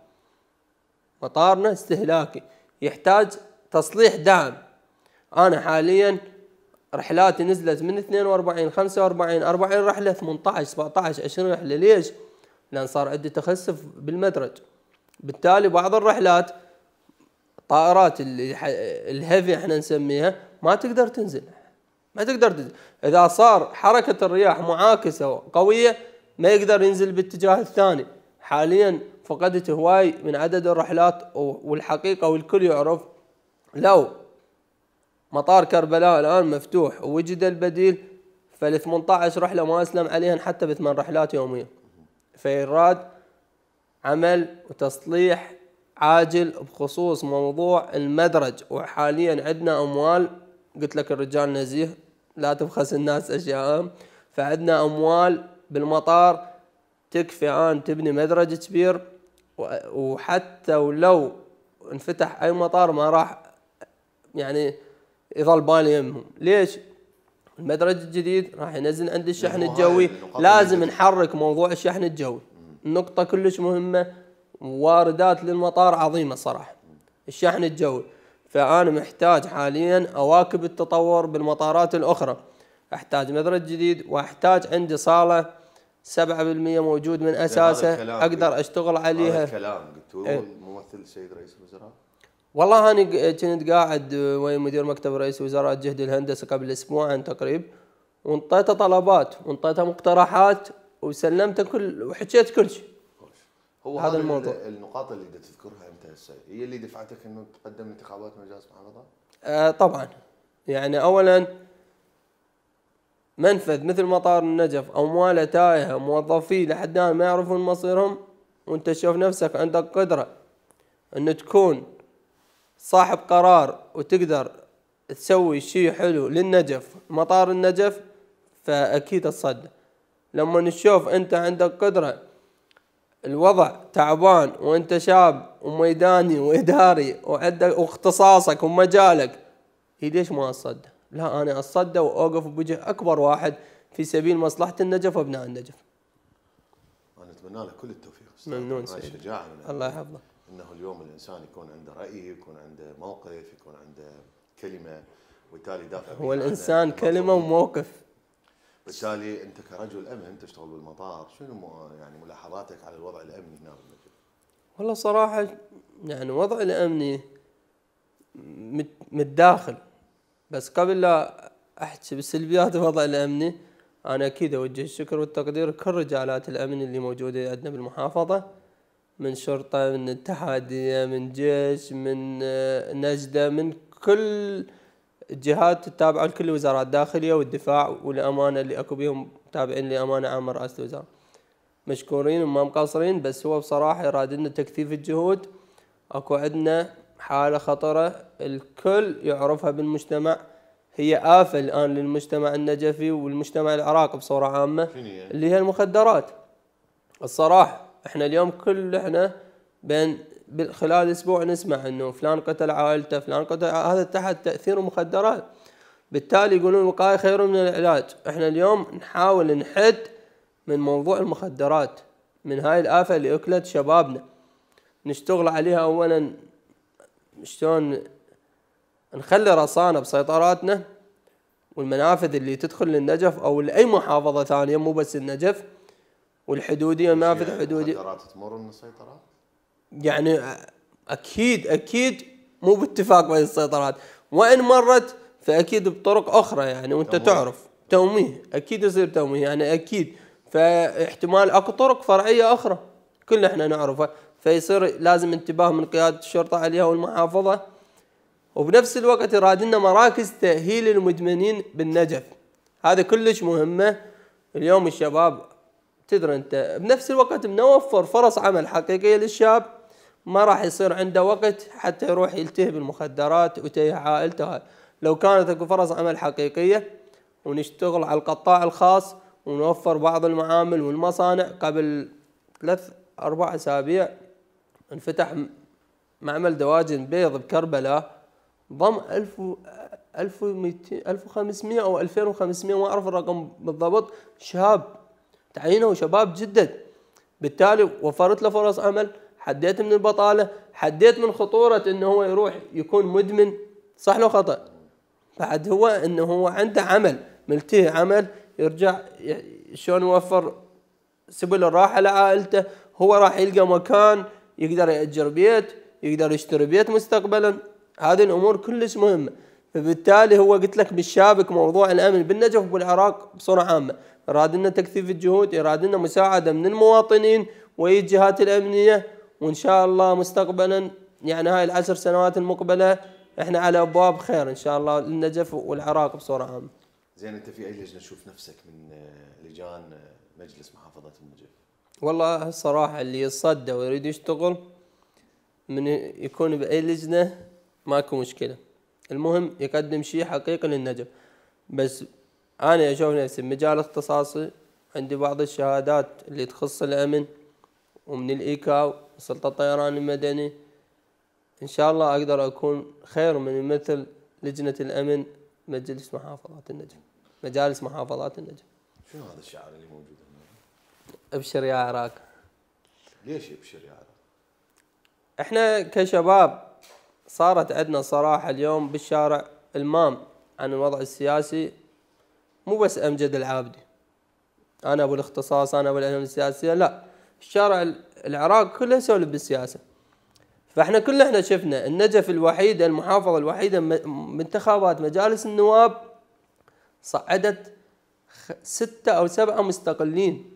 مطارنا استهلاكي يحتاج تصليح دعم. انا حاليا رحلاتي نزلت من 42 45 40 رحله 18 17 20 رحله. ليش؟ لان صار عندي تخسف بالمدرج، بالتالي بعض الرحلات طائرات الهيفي احنا نسميها ما تقدر تنزل، ما تقدر تنزل. اذا صار حركه الرياح معاكسه وقويه ما يقدر ينزل باتجاه الثاني. حاليا فقدت هواي من عدد الرحلات، والحقيقه والكل يعرف لو مطار كربلاء الان مفتوح ووجد البديل فال 18 رحله ما اسلم عليهن حتى بثمان رحلات يوميا. فيراد عمل وتصليح عاجل بخصوص موضوع المدرج، وحاليا عندنا اموال، قلت لك الرجال نزيه لا تبخس الناس اشياء، فعندنا اموال بالمطار تكفي ان تبني مدرج كبير، وحتى ولو انفتح اي مطار ما راح يعني يظل بالي يمهم. ليش؟ المدرج الجديد راح ينزل عند الشحن الجوي، لازم نحرك موضوع الشحن الجوي، النقطة كلش مهمة، واردات للمطار عظيمة صراحة الشحن الجوي. فأنا محتاج حاليا أواكب التطور بالمطارات الأخرى، أحتاج مدرج جديد، وأحتاج عندي صالة 7% موجود من أساسه أقدر أشتغل عليها. هذا الكلام قلتوه ممثل السيد رئيس الوزراء؟ والله أنا كنت قاعد ويا مدير مكتب رئيس وزراء الجهد الهندسي قبل أسبوعين تقريبا، وانطيته طلبات وانطيته مقترحات وسلمته وحكيت كل شيء. هو هذا الموضوع. النقاط اللي تذكرها أنت هسه هي اللي دفعتك إنه تقدم انتخابات مجلس محافظة؟ طبعا، يعني أولا منفذ مثل مطار النجف أمواله تايهة، موظفيه لحد الآن ما يعرفون مصيرهم، وأنت تشوف نفسك عندك قدرة أن تكون صاحب قرار وتقدر تسوي شيء حلو للنجف مطار النجف، فأكيد تصدق. لما نشوف أنت عندك قدرة، الوضع تعبان وأنت شاب وميداني وإداري وعندك واختصاصك ومجالك، ليش ما أصدق؟ لا، أنا أصدق وأوقف بوجه أكبر واحد في سبيل مصلحة النجف وأبناء النجف. أنا أتمنى لك كل التوفيق. ممنون سيدي. شجاعة الله يحفظك. إنه اليوم الإنسان يكون عنده رأي، يكون عنده موقف، يكون عنده كلمه وبالتالي دافع هو الانسان كلمه وموقف. بالتالي انت كرجل امن تشتغل بالمطار، شنو يعني ملاحظاتك على الوضع الامني هنا بالنجف؟ والله صراحه يعني وضع الامني من الداخل، بس قبل لا احكي بسلبيات الوضع الامني انا اكيد اوجه الشكر والتقدير لكل رجالات الامن اللي موجوده عندنا بالمحافظه، من شرطه، من اتحاديه، من جيش، من نجده، من كل الجهات التابعه لكل وزارات الداخليه والدفاع والامانه اللي اكو بيهم تابعين لامانه عامه رئاسه الوزراء. مشكورين وما مقصرين، بس هو بصراحه يراد لنا تكثيف الجهود. اكو عندنا حاله خطره الكل يعرفها بالمجتمع، هي آفة الآن للمجتمع النجفي والمجتمع العراقي بصورة عامة، اللي هي المخدرات. الصراحة احنا اليوم احنا خلال اسبوع نسمع انه فلان قتل عائلته، فلان قتل، هذا تحت تأثير المخدرات. بالتالي يقولون الوقاية خير من العلاج. احنا اليوم نحاول نحد من موضوع المخدرات، من هاي الآفة اللي اكلت شبابنا، نشتغل عليها. اولا شلون نخلي رصانة بسيطراتنا والمنافذ اللي تدخل للنجف او لاي محافظة ثانية، مو بس النجف، والحدودية، منافذ حدودية. المخدرات تمر من السيطرات؟ يعني اكيد مو باتفاق بين السيطرات، وان مرت فاكيد بطرق اخرى يعني، وانت تعرف تمويه، اكيد يصير تمويه يعني اكيد، فاحتمال اكو طرق فرعية اخرى كلنا احنا نعرفها، فيصير لازم انتباه من قيادة الشرطة عليها والمحافظة. وبنفس الوقت يراد لنا مراكز تأهيل المدمنين بالنجف، هذا كلش مهمة. اليوم الشباب تدري انت، بنفس الوقت بنوفر فرص عمل حقيقية للشاب، ما راح يصير عنده وقت حتى يروح يلتهي بالمخدرات ويتيه عائلته. لو كانت اكو فرص عمل حقيقية ونشتغل على القطاع الخاص ونوفر بعض المعامل والمصانع. قبل 3-4 أسابيع انفتح معمل دواجن بيض بكربلاء، ضم 1500 او 2500 ما اعرف الرقم بالضبط شباب تعينوا، شباب جدد. بالتالي وفرت له فرص عمل، حديت من البطاله، حديت من خطوره انه هو يروح يكون مدمن، صح لو خطا. بعد هو انه هو عنده عمل، ملتهي عمل، يرجع شلون يوفر سبل الراحه لعائلته، هو راح يلقى مكان يقدر يأجر بيت، يقدر يشتري بيت مستقبلا. هذه الامور كلش مهمه. فبالتالي هو قلت لك بالشابك موضوع الامن بالنجف وبالعراق بصوره عامه، يراد لنا تكثيف الجهود، يراد لنا مساعده من المواطنين والجهات الامنيه، وان شاء الله مستقبلا يعني هاي ال10 سنوات المقبله احنا على ابواب خير ان شاء الله للنجف والعراق بصوره عامه. زين، انت في اي لجنه تشوف نفسك من لجان مجلس محافظه النجف؟ والله الصراحه اللي يتصدى ويريد يشتغل من يكون باي لجنه ماكو مشكله، المهم يقدم شيء حقيقي للنجف. بس انا اشوف نفسي بمجال اختصاصي، عندي بعض الشهادات اللي تخص الامن ومن الايكاو وسلطه الطيران المدني، ان شاء الله اقدر اكون خير من يمثل لجنه الامن مجلس محافظات النجف، مجالس محافظات النجف. شنو هذا الشعار اللي موجود هنا؟ ابشر يا عراق. ليش ابشر يا عراق؟ احنا كشباب صارت عندنا صراحه اليوم بالشارع المام عن الوضع السياسي، مو بس امجد العابدي انا ابو الاختصاص، انا ابو العلم السياسيه، لا، الشارع العراق كله يسولف بالسياسه. فاحنا كلنا شفنا النجف الوحيده، المحافظه الوحيده بانتخابات مجالس النواب صعدت 6 أو 7 مستقلين.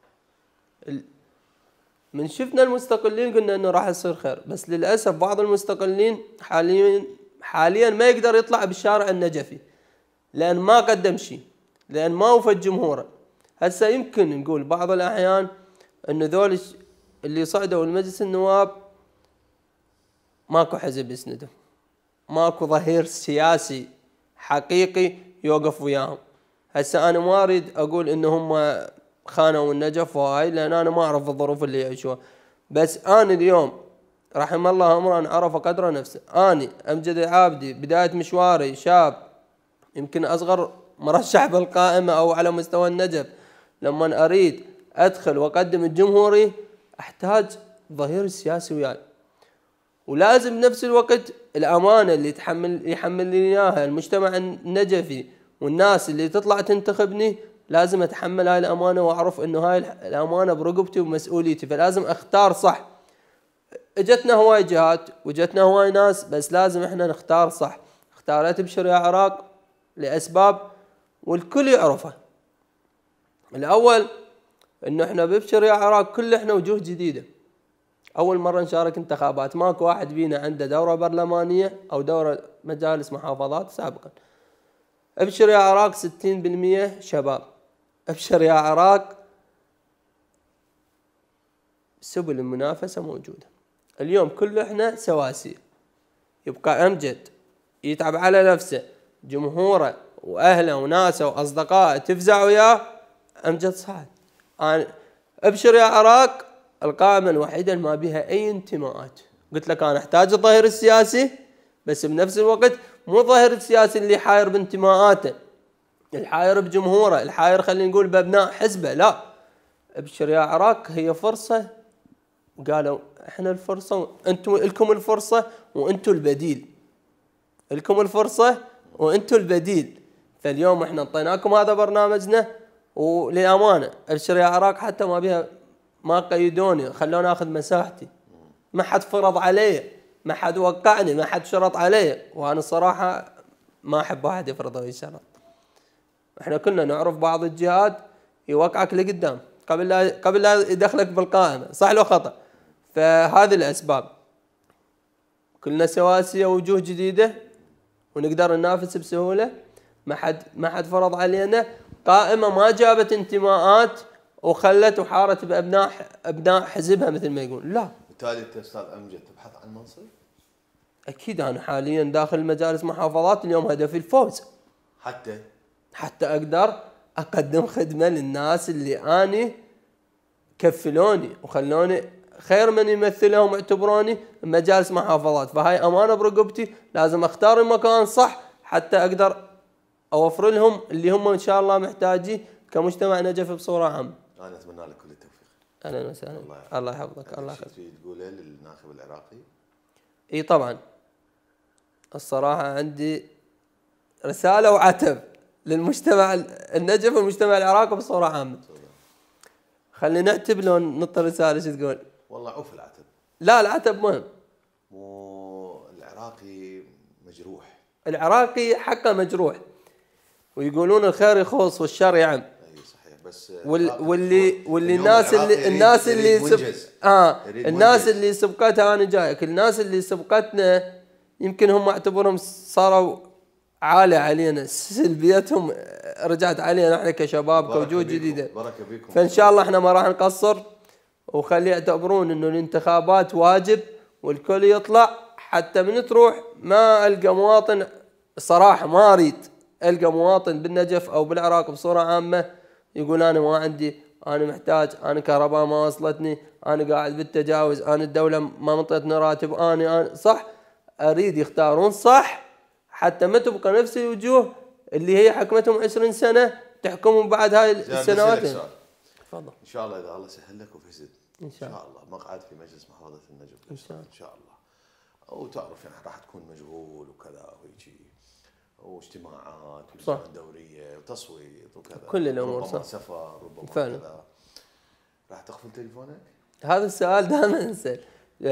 من شفنا المستقلين قلنا انه راح يصير خير، بس للاسف بعض المستقلين حاليا ما يقدر يطلع بالشارع النجفي لان ما قدم شيء، لان ما وفد جمهوره. هسه يمكن نقول بعض الاحيان انه ذول اللي صعدوا لمجلس النواب ماكو حزب يسندهم، ماكو ظهير سياسي حقيقي يوقف وياهم. هسه انا ما اريد اقول ان هم خانوا النجف وهاي، لان انا ما اعرف الظروف اللي يعيشوها، بس انا اليوم رحم الله امرا عرف قدر نفسه. اني امجد العابدي بدايه مشواري شاب، يمكن اصغر مرشح بالقائمه او على مستوى النجف، لما اريد ادخل واقدم الجمهوري احتاج ظهير سياسي وياي. ولازم بنفس الوقت الامانه اللي يحمل لي اياها المجتمع النجفي والناس اللي تطلع تنتخبني، لازم اتحمل هاي الامانه واعرف انه هاي الامانه برقبتي ومسؤوليتي، فلازم اختار صح. اجتنا هواي جهات واجتنا هواي ناس، بس لازم احنا نختار صح. اختارت ابشر يا عراق لاسباب والكل يعرفها. الاول انه احنا بابشر يا عراق كل احنا وجوه جديده، اول مره نشارك انتخابات، ماكو واحد فينا عنده دوره برلمانيه او دوره مجالس محافظات سابقا. ابشر يا عراق 60% شباب. ابشر يا عراق سبل المنافسه موجوده. اليوم كل احنا سواسيه. يبقى امجد يتعب على نفسه، جمهوره واهله وناسه واصدقائه تفزع وياه، امجد صعد. انا ابشر يا عراق القائمه الوحيده اللي ما بها اي انتماءات. قلت لك انا احتاج الظهير السياسي، بس بنفس الوقت مو الظهير السياسي اللي حاير بانتماءاته، الحاير بجمهوره، الحاير خلينا نقول بابناء حزبه، لا. ابشر يا عراق هي فرصه، قالوا احنا الفرصه انتم لكم الفرصه وانتم البديل. لكم الفرصه وانتم البديل. فاليوم احنا اعطيناكم هذا برنامجنا، وللامانه ابشر يا عراق حتى ما بها، ما قيدوني، خلوني اخذ مساحتي. ما حد فرض علي، ما حد وقعني، ما حد شرط علي، وانا الصراحه ما احب واحد يفرض علي شرط. احنا كنا نعرف بعض الجهات يوقعك لقدام قبل لا يدخلك بالقائمه، صح لو خطا. فهذه الاسباب، كلنا سواسيه وجوه جديده ونقدر ننافس بسهوله. ما حد فرض علينا قائمه ما جابت انتماءات وخلت وحارت بابناء حزبها مثل ما يقول، لا. بالتالي انت استاذ امجد تبحث عن منصب؟ اكيد انا حاليا داخل مجالس محافظات، اليوم هدفي الفوز حتى اقدر اقدم خدمه للناس اللي اني كفلوني وخلوني خير من يمثلهم واعتبروني مجالس محافظات. فهاي امانه برقبتي، لازم اختار المكان صح حتى اقدر اوفر لهم اللي هم ان شاء الله محتاجين كمجتمع نجف بصوره عامه. انا اتمنى لك كل التوفيق. اهلا وسهلا. الله يحفظك. الله يحفظك. تقول ايه للناخب العراقي؟ اي طبعا الصراحه عندي رساله وعتب للمجتمع النجف والمجتمع العراقي بصوره عامه. خلينا نعتب لو نطر رساله شو تقول؟ والله عوف العتب. لا العتب مهم. مو العراقي مجروح. العراقي حقه مجروح، ويقولون الخير يخص والشر يعم. اي صحيح، بس واللي الناس اللي سبقتها، انا جايك، الناس اللي سبقتنا يمكن هم اعتبرهم صاروا عالي علينا، سلبيتهم رجعت علينا احنا كشباب كوجود جديده. بركه بيكم. فان شاء الله احنا ما راح نقصر، وخلي يعتبرون انه الانتخابات واجب والكل يطلع، حتى من تروح ما القى مواطن، صراحه ما اريد القى مواطن بالنجف او بالعراق بصوره عامه يقول انا ما عندي، انا محتاج، انا كهرباء ما وصلتني، انا قاعد بالتجاوز، انا الدوله ما منطتني راتب، انا صح. اريد يختارون صح حتى ما تبقى نفس الوجوه اللي هي حكمتهم 20 سنه تحكمهم بعد هاي السنوات. تفضل. ان شاء الله اذا الله سهل لك وفزت ان شاء الله مقعد في مجلس محافظه النجف ان شاء الله. ان شاء الله. وتعرف يعني راح تكون مشغول وكذا وهيجي واجتماعات ولجان دوريه وتصويت وكذا، كل الامور ربما سفر، ربما فعلا. كذا. راح تقفل تليفونك؟ هذا السؤال دائما انسال.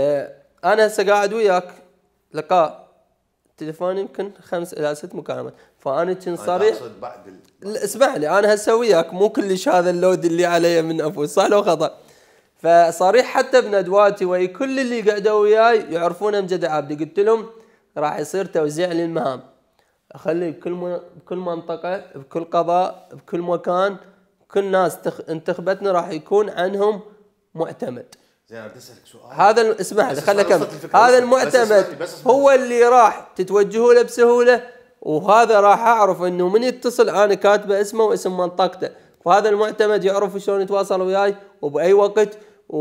انا هسه قاعد وياك لقاء تليفون يمكن 5 إلى 6 مكالمات، فانا كنت صريح. اقصد بعد اسمع لي، انا هسه وياك مو كلش هذا اللود اللي علي من افوز، صح لو خطا. فصريح حتى بندواتي ويا كل اللي قعدوا وياي يعرفون امجد عابدي، قلت لهم راح يصير توزيع للمهام، اخلي بكل منطقه، بكل قضاء، بكل مكان، كل ناس انتخبتنا راح يكون عنهم معتمد. زين بدي اسالك سؤال. هذا اسمح لي خليني اكمل. هذا المعتمد هو اللي راح تتوجهوا له بسهوله، وهذا راح اعرف انه من يتصل انا كاتبه اسمه واسم منطقته، وهذا المعتمد يعرف شلون يتواصل وياي وباي وقت،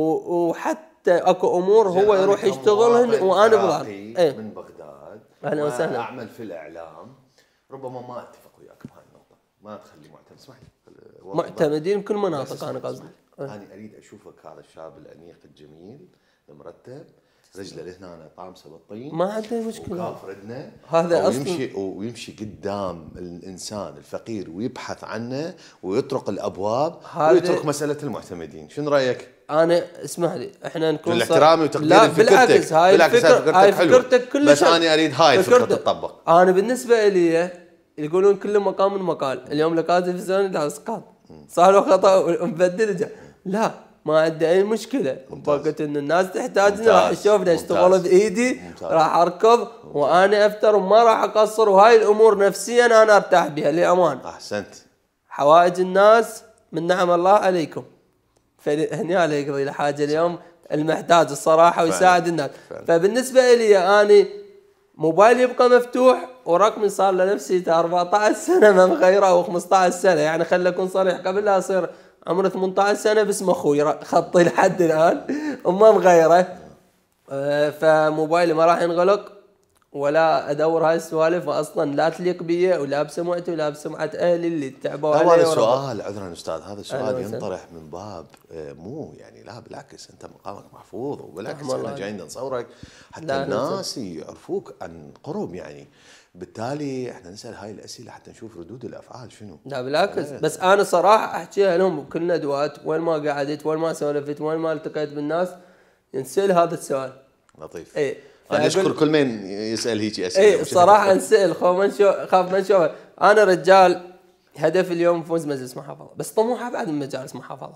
وحتى اكو امور هو يروح يشتغلهن وانا بظهر. من بغداد اهلا وسهلا. اعمل في الاعلام، ربما ما اتفق وياك بهاي النقطه، ما تخلي معتمد. اسمح لي. معتمدين بكل مناطق انا قصدي. انا اريد اشوفك هذا الشاب الانيق الجميل المرتب رجله لهنا طامسه بالطين ما عنده مشكله، وكاف ردنا هذا اصلا ويمشي قدام الانسان الفقير ويبحث عنه ويطرق الابواب ويترك مساله المعتمدين. شنو رايك؟ انا اسمح لي احنا نكون الاحترام وتقدير لا لفكرتك. بالعكس هاي فكرتك كلش، بس انا اريد هاي الفكره تطبق. انا بالنسبه لي يقولون كل مقام من مقال، اليوم لقاء تلفزيوني لا اسقاط صار له خطا ومبدل لا ما عندي اي مشكله، وقت ان الناس تحتاجني راح تشوفني اشتغل بايدي، راح اركض وانا افتر وما راح اقصر، وهاي الامور نفسيا انا ارتاح بها للامان. احسنت. حوائج الناس من نعم الله عليكم، فهني على يقضي الحاجه اليوم المحتاج الصراحه ويساعد الناس. فبالنسبه لي اني موبايلي يبقى مفتوح ورقمي صار لنفسي 14 سنه ما مغيره او 15 سنه، يعني خلي اكون صريح قبل لا اصير عمري 18 سنه باسم اخوي خطي لحد الان وما مغيره. فموبايلي ما راح ينغلق ولا ادور هاي السوالف، واصلا لا تليق بي ولا بسمعتي ولا بسمعه اهلي اللي تعبوا علي. هذا السؤال عذرا استاذ، هذا السؤال ينطرح من باب مو يعني لا بالعكس، انت مقامك محفوظ وبالعكس احنا جايين نصورك حتى الناس يعرفوك عن قرب يعني، بالتالي احنا نسال هاي الاسئله حتى نشوف ردود الافعال شنو. لا بالعكس بس انا صراحه احكيها لهم بكل ندوات، وين ما قعدت وين ما سولفت وين ما التقيت بالناس ينسال هذا السؤال. لطيف. انا اشكر كل من يسال هيك اسئله. اي صراحه انسال خاف من شوف انا رجال هدف اليوم فوز مجلس محافظه، بس طموح ابعد من مجالس محافظه.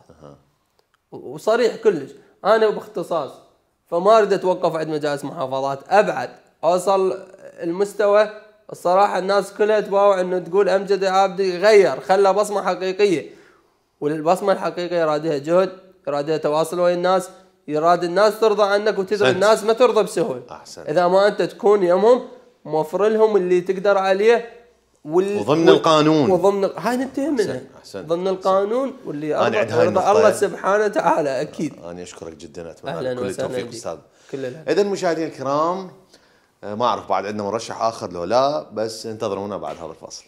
وصريح كلش انا باختصاص، فما اريد اتوقف عند مجالس محافظات، ابعد اوصل المستوى. الصراحه الناس كلها تباوع انه تقول امجد عابدي غير خلى بصمه حقيقيه، والبصمه الحقيقيه يرادها جهد، يرادها تواصل ويا الناس، يراد الناس ترضى عنك وتدري الناس ما ترضى بسهوله. اذا ما انت تكون يمهم موفر لهم اللي تقدر عليه وضمن القانون، وضمن هاي ننتهي منها ضمن القانون واللي يرضى الله سبحانه وتعالى. اكيد انا اشكرك جدا، اتمنى كل التوفيق استاذ. اذا مشاهدينا الكرام ما اعرف بعد عندنا مرشح اخر لو لا، بس انتظرونا بعد هذا الفاصل.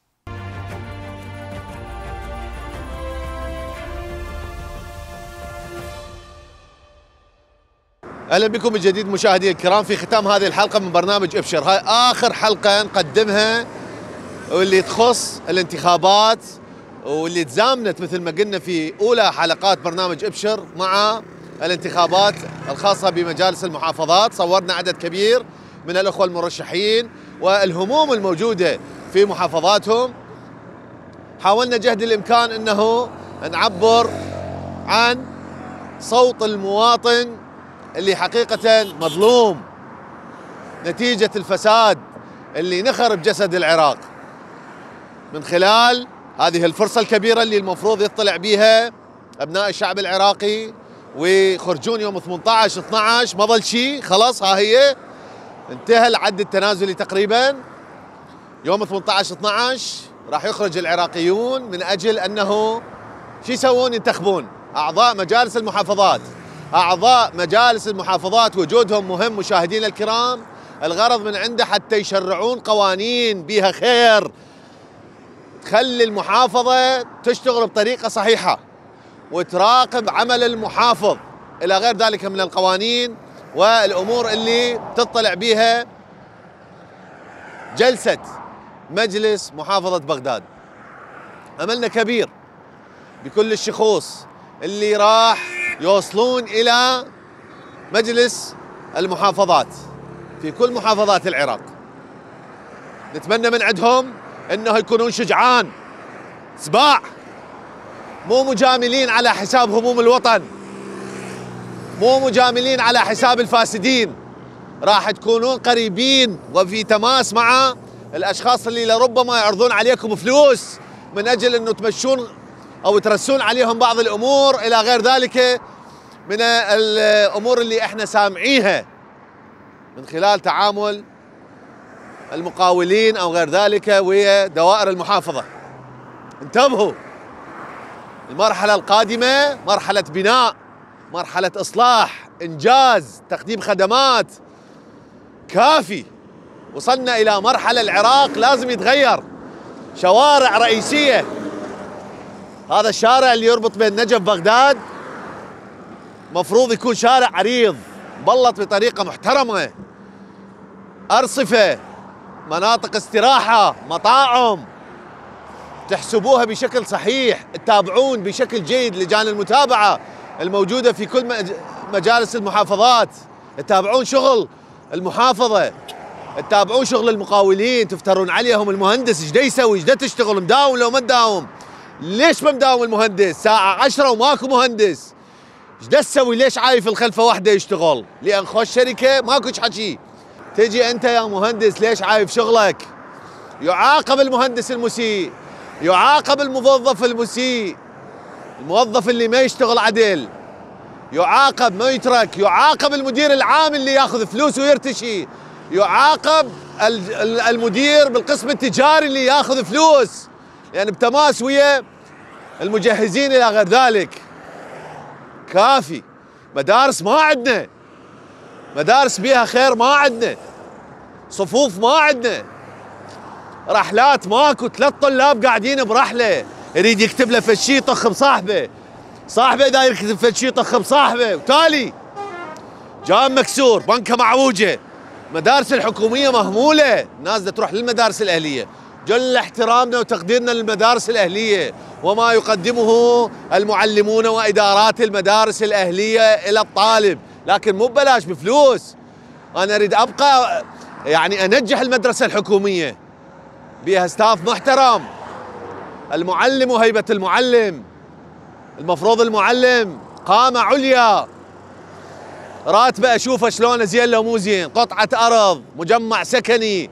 اهلا بكم من جديد مشاهدينا الكرام في ختام هذه الحلقه من برنامج ابشر. هاي اخر حلقه نقدمها واللي تخص الانتخابات واللي تزامنت مثل ما قلنا في اولى حلقات برنامج ابشر مع الانتخابات الخاصه بمجالس المحافظات. صورنا عدد كبير من الاخوه المرشحين والهموم الموجوده في محافظاتهم. حاولنا جهد الامكان انه نعبر عن صوت المواطن اللي حقيقة مظلوم نتيجة الفساد اللي نخر بجسد العراق، من خلال هذه الفرصة الكبيرة اللي المفروض يطلع بيها أبناء الشعب العراقي ويخرجون يوم 18/12. ما ظل شيء، خلاص ها هي انتهى العد التنازلي تقريبا. يوم 18/12 راح يخرج العراقيون من أجل أنه شو يسوون؟ ينتخبون أعضاء مجالس المحافظات. أعضاء مجالس المحافظات وجودهم مهم مشاهدينا الكرام، الغرض من عنده حتى يشرعون قوانين بها خير تخلي المحافظة تشتغل بطريقة صحيحة وتراقب عمل المحافظ إلى غير ذلك من القوانين والأمور اللي تطلع بها جلسة مجلس محافظة بغداد. أملنا كبير بكل الشخوص اللي راح يوصلون إلى مجلس المحافظات في كل محافظات العراق. نتمنى من عندهم أنه يكونون شجعان سباع، مو مجاملين على حساب هموم الوطن، مو مجاملين على حساب الفاسدين. راح تكونون قريبين وفي تماس مع الأشخاص اللي لربما يعرضون عليكم فلوس من أجل أنه تمشون أو ترسون عليهم بعض الأمور إلى غير ذلك من الأمور اللي احنا سامعيها من خلال تعامل المقاولين أو غير ذلك ويا دوائر المحافظة. انتبهوا، المرحلة القادمة مرحلة بناء، مرحلة إصلاح، إنجاز، تقديم خدمات كافي. وصلنا إلى مرحلة العراق لازم يتغير. شوارع رئيسية، هذا الشارع اللي يربط بين نجف بغداد مفروض يكون شارع عريض مبلط بطريقة محترمة، أرصفة، مناطق استراحة، مطاعم، تحسبوها بشكل صحيح، تتابعون بشكل جيد لجان المتابعة الموجودة في كل مجالس المحافظات، تتابعون شغل المحافظة، تتابعون شغل المقاولين، تفترون عليهم المهندس ايش دا يسوي، ايش دا تشتغل، مداوم لو ما مداوم، ليش ما مداوم المهندس؟ ساعة 10 وماكو مهندس، ايش دا تسوي؟ ليش عايف الخلفة وحده يشتغل؟ لأن خوش شركة ماكوش حكي. تجي أنت يا مهندس ليش عايف شغلك؟ يعاقب المهندس المسيء، يعاقب الموظف المسيء، الموظف اللي ما يشتغل عدل يعاقب ما يترك، يعاقب المدير العام اللي ياخذ فلوس ويرتشي، يعاقب المدير بالقسم التجاري اللي ياخذ فلوس، يعني بتماس ويا المجهزين الى غير ذلك. كافي. مدارس ما عندنا، مدارس بيها خير ما عندنا، صفوف ما عندنا، رحلات ماكو، 3 طلاب قاعدين برحله، يريد يكتب له فشي يطخ بصاحبه، صاحبه اذا يكتب فشي يطخ بصاحبه، وتالي جام مكسور، بنكه معوجه، المدارس الحكوميه مهموله، الناس بدها تروح للمدارس الاهليه. جل احترامنا وتقديرنا للمدارس الاهليه وما يقدمه المعلمون وادارات المدارس الاهليه الى الطالب، لكن مو ببلاش، بفلوس. انا اريد ابقى يعني انجح المدرسه الحكوميه، بيها ستاف محترم، المعلم وهيبه المعلم، المفروض المعلم قامه عليا، راتبه اشوفه شلونه زين لو مو زين، قطعه ارض، مجمع سكني،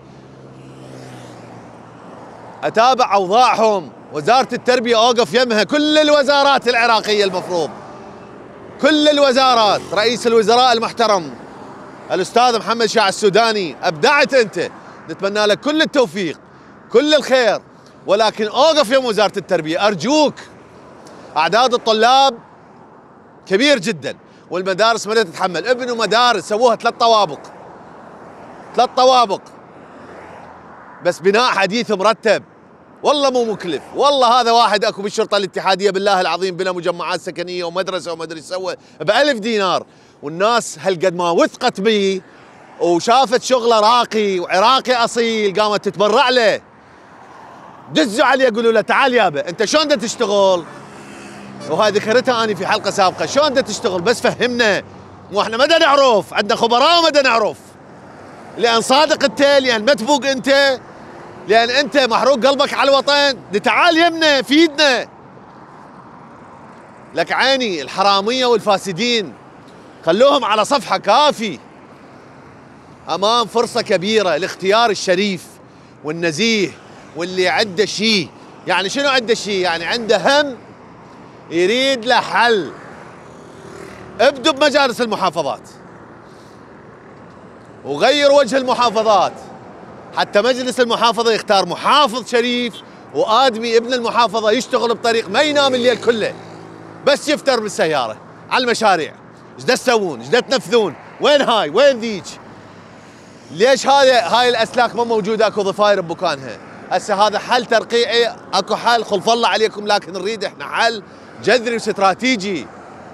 اتابع اوضاعهم. وزاره التربيه اوقف يمها، كل الوزارات العراقيه المفروض، كل الوزارات، رئيس الوزراء المحترم الاستاذ محمد شاع السوداني، ابدعت انت، نتمنى لك كل التوفيق كل الخير، ولكن اوقف يم وزاره التربيه ارجوك. اعداد الطلاب كبير جدا والمدارس ما تتحمل، ابنوا مدارس سووها 3 طوابق، 3 طوابق بس بناء حديث مرتب، والله مو مكلف، والله هذا واحد اكو بالشرطه الاتحاديه بالله العظيم بلا مجمعات سكنيه ومدرسه وما ادري ايش سوى ب1000 دينار، والناس هالقد ما وثقت به وشافت شغله راقي وعراقي اصيل قامت تتبرع له. دزوا عليه يقولوا له تعال يابا انت شلون بدك تشتغل؟ وهاي ذكرتها اني في حلقه سابقه، شلون بدك تشتغل؟ بس فهمنا، مو احنا ما بدنا نعرف، عندنا خبراء وما بدنا نعرف، لان صادق انت، لان متبوق انت، لان انت محروق قلبك على الوطن، تعال يمنا فيدنا. لك عيني الحراميه والفاسدين خلوهم على صفحه، كافي. امام فرصه كبيره لاختيار الشريف والنزيه واللي عنده شيء. يعني شنو عنده شيء؟ يعني عنده هم يريد له حل. ابدوا بمجالس المحافظات وغير وجه المحافظات حتى مجلس المحافظه يختار محافظ شريف وادمي ابن المحافظه يشتغل بطريق ما ينام الليل كله، بس يفتر بالسياره على المشاريع. ايش دا تسوون؟ ايش دا تنفذون؟ وين هاي؟ وين ذيك؟ ليش هاي الاسلاك ما موجوده؟ اكو ضفاير بمكانها. هسه هذا حل ترقيعي، اكو حل خلف الله عليكم، لكن نريد احنا حل جذري واستراتيجي.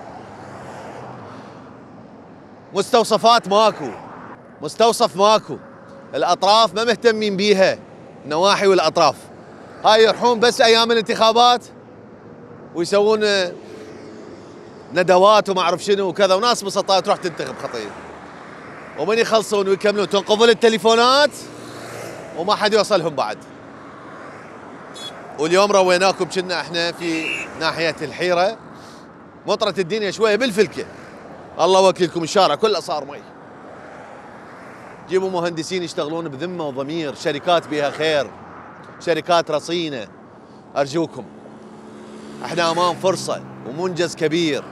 مستوصفات ماكو، مستوصف ماكو، الاطراف ما مهتمين بيها، النواحي والاطراف هاي يروحون بس ايام الانتخابات ويسوون ندوات وما اعرف شنو وكذا، وناس بسطاء تروح تنتخب خطير، ومن يخلصون ويكملون تنقضون التليفونات وما حد يوصلهم بعد. واليوم رويناكم كنا احنا في ناحيه الحيره، مطرت الدنيا شويه بالفلكه، الله وكيلكم الشارع كله صار مي. جيبوا مهندسين يشتغلون بذمه وضمير، شركات بها خير، شركات رصينه، ارجوكم. احنا امام فرصه ومنجز كبير.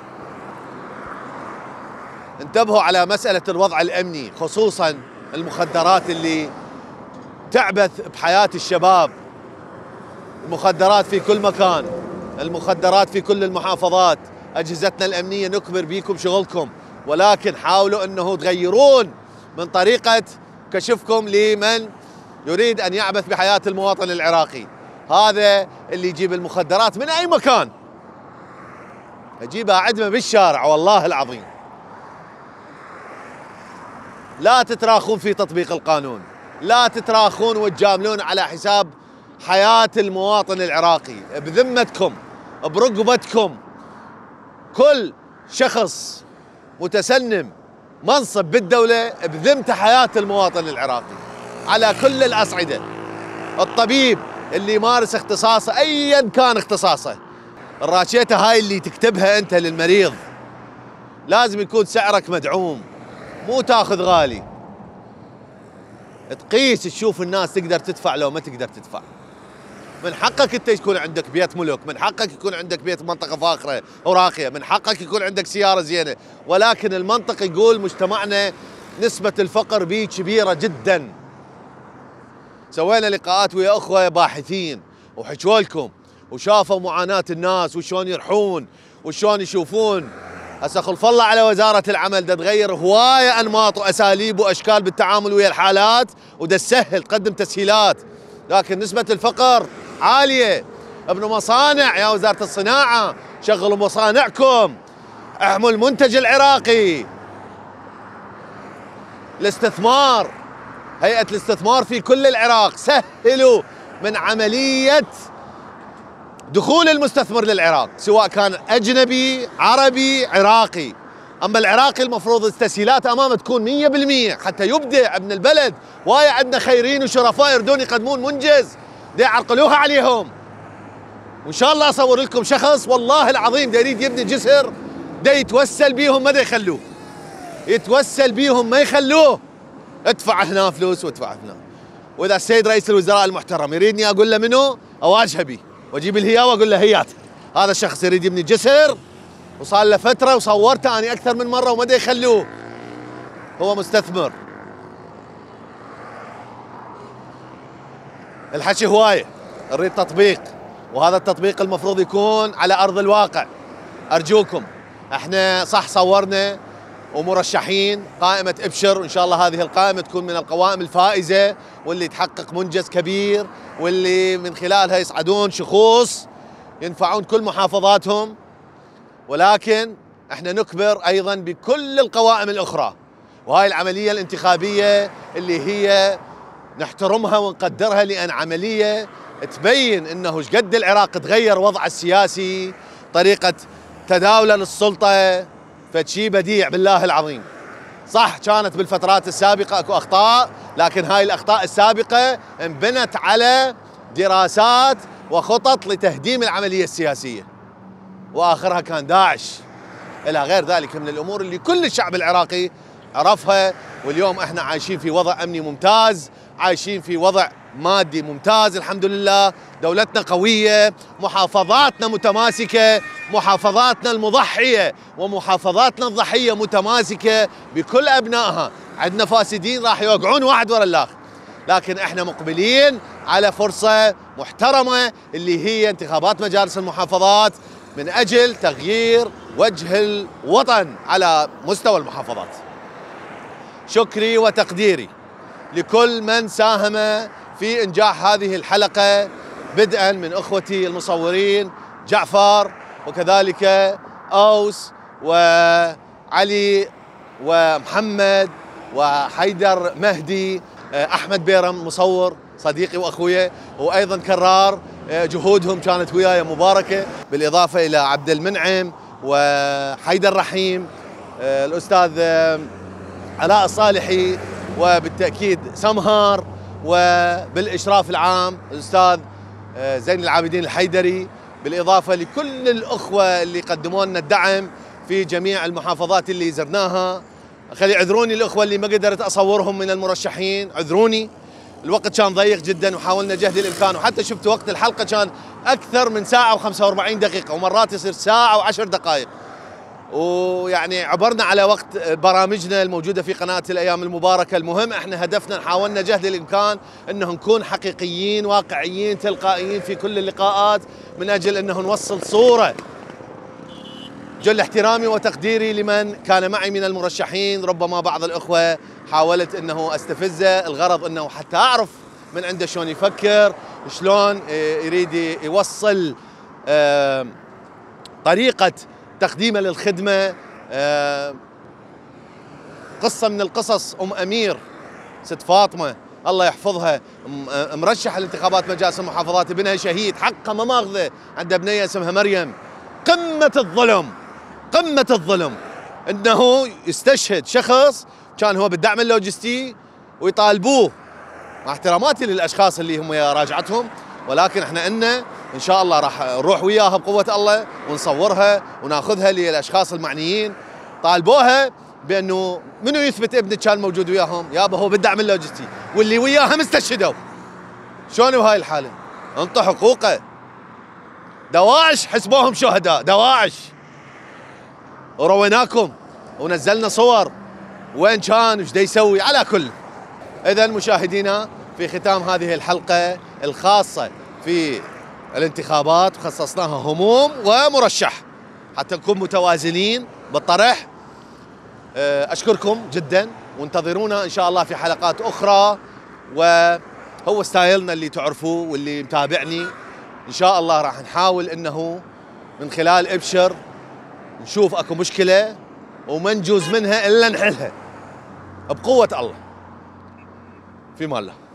انتبهوا على مساله الوضع الامني، خصوصا المخدرات اللي تعبث بحياه الشباب. المخدرات في كل مكان، المخدرات في كل المحافظات. اجهزتنا الامنيه نكبر بيكم شغلكم، ولكن حاولوا انه تغيرون من طريقه كشفكم لمن يريد ان يعبث بحياه المواطن العراقي. هذا اللي يجيب المخدرات من اي مكان يجيبها عدمه بالشارع، والله العظيم لا تتراخون في تطبيق القانون، لا تتراخون وتجاملون على حساب حياة المواطن العراقي. بذمتكم برقبتكم كل شخص متسنم منصب بالدولة، بذمته حياة المواطن العراقي على كل الأصعدة. الطبيب اللي يمارس اختصاصه أيا كان اختصاصه، الراشيته هاي اللي تكتبها أنت للمريض لازم يكون سعرك مدعوم، مو تاخذ غالي. تقيس تشوف الناس تقدر تدفع لو ما تقدر تدفع. من حقك انت يكون عندك بيت ملك، من حقك يكون عندك بيت منطقة فاخرة وراقية، من حقك يكون عندك سيارة زينة، ولكن المنطق يقول مجتمعنا نسبة الفقر به كبيرة جدا. سوينا لقاءات ويا اخوة باحثين وحكوا لكم وشافوا معاناة الناس وشلون يرحون وشلون يشوفون. هسه خلف الله على وزارة العمل دا تغير هواية أنماط وأساليب وأشكال بالتعامل ويا الحالات ودا تسهل تقدم تسهيلات، لكن نسبة الفقر عالية. ابنوا مصانع يا وزارة الصناعة، شغلوا مصانعكم، احموا المنتج العراقي. الاستثمار، هيئة الاستثمار في كل العراق، سهلوا من عملية دخول المستثمر للعراق سواء كان أجنبي عربي عراقي. أما العراقي المفروض التسهيلات أمامه تكون 100% حتى يبدع ابن البلد. وايا عندنا خيرين وشرفاء يردون يقدمون منجز دي يعرقلوها عليهم. وإن شاء الله أصور لكم شخص والله العظيم دا يريد يبني جسر دا يتوسل بيهم ما دا يخلوه، يتوسل بيهم ما يخلوه. ادفع هنا فلوس وادفع هنا. وإذا السيد رئيس الوزراء المحترم يريدني أقول له منو أواجهه بيه واجيب الهياوه واقول له هيات هذا الشخص يريد يبني جسر وصار له فتره وصورته اني اكثر من مره وما دا يخلوه، هو مستثمر. الحكي هوايه، نريد تطبيق، وهذا التطبيق المفروض يكون على ارض الواقع. ارجوكم، احنا صح صورنا ومرشحين قائمه ابشر، وان شاء الله هذه القائمه تكون من القوائم الفائزه واللي تحقق منجز كبير واللي من خلالها يصعدون شخوص ينفعون كل محافظاتهم، ولكن احنا نكبر ايضا بكل القوائم الاخرى. وهاي العمليه الانتخابيه اللي هي نحترمها ونقدرها لان عمليه تبين انه ايش قد العراق تغير وضعه السياسي، طريقه تداوله للسلطه، فشي بديع بالله العظيم. صح كانت بالفترات السابقة اكو اخطاء، لكن هاي الاخطاء السابقة انبنت على دراسات وخطط لتهديم العملية السياسية، واخرها كان داعش الى غير ذلك من الامور اللي كل الشعب العراقي عرفها. واليوم احنا عايشين في وضع امني ممتاز، عايشين في وضع مادي ممتاز الحمد لله، دولتنا قوية، محافظاتنا متماسكة، محافظاتنا المضحية ومحافظاتنا الضحية متماسكة بكل أبنائها. عندنا فاسدين راح يوقعون واحد ورا الآخر، لكن احنا مقبلين على فرصة محترمة اللي هي انتخابات مجالس المحافظات من أجل تغيير وجه الوطن على مستوى المحافظات. شكري وتقديري لكل من ساهم في إنجاح هذه الحلقة، بدءا من أخوتي المصورين جعفر وكذلك أوس وعلي ومحمد وحيدر مهدي، أحمد بيرم مصور صديقي وأخويا وأيضا كرار، جهودهم كانت وياي مباركة، بالإضافة إلى عبد المنعم وحيدر رحيم، الأستاذ علاء الصالحي، وبالتأكيد سمهار، وبالإشراف العام الأستاذ زين العابدين الحيدري، بالإضافة لكل الأخوة اللي قدموا لنا الدعم في جميع المحافظات اللي زرناها. خلي عذروني الأخوة اللي ما قدرت أصورهم من المرشحين، عذروني، الوقت كان ضيق جدا وحاولنا جهد الإمكان، وحتى شفت وقت الحلقة كان أكثر من ساعة و45 دقيقة ومرات يصير ساعة و10 دقائق، ويعني عبرنا على وقت برامجنا الموجودة في قناة الأيام المباركة. المهم احنا هدفنا حاولنا جهد الإمكان أنه نكون حقيقيين واقعيين تلقائيين في كل اللقاءات من أجل أنه نوصل صورة. جل احترامي وتقديري لمن كان معي من المرشحين، ربما بعض الأخوة حاولت أنه أستفزه، الغرض أنه حتى أعرف من عنده شلون يفكر، شلون يريد يوصل طريقة تقديمه للخدمة. قصة من القصص أم أمير ست فاطمة الله يحفظها، مرشح الانتخابات مجالس المحافظات، ابنها شهيد حقه ما ماخذه، عنده بنية اسمها مريم. قمة الظلم، قمة الظلم انه يستشهد شخص كان هو بالدعم اللوجستي ويطالبوه، مع احتراماتي للاشخاص اللي هم راجعتهم، ولكن احنا ان شاء الله راح نروح وياها بقوة الله ونصورها وناخذها للاشخاص المعنيين. طالبوها بانه منو يثبت ابنك كان موجود وياهم؟ يابا هو بالدعم اللوجستي واللي وياهم استشهدوا. شلون بهاي الحاله؟ انطوا حقوقه. دواعش حسبوهم شهداء، دواعش ورويناكم ونزلنا صور وين كان وش دا يسوي. على كل، اذا مشاهدينا في ختام هذه الحلقه الخاصه في الانتخابات خصصناها هموم ومرشح حتى نكون متوازنين بالطرح. أشكركم جدا وانتظرونا إن شاء الله في حلقات أخرى، وهو ستايلنا اللي تعرفوه واللي متابعني. إن شاء الله راح نحاول إنه من خلال ابشر نشوف أكو مشكلة وما نجوز منها إلا نحلها بقوة الله. في مال الله.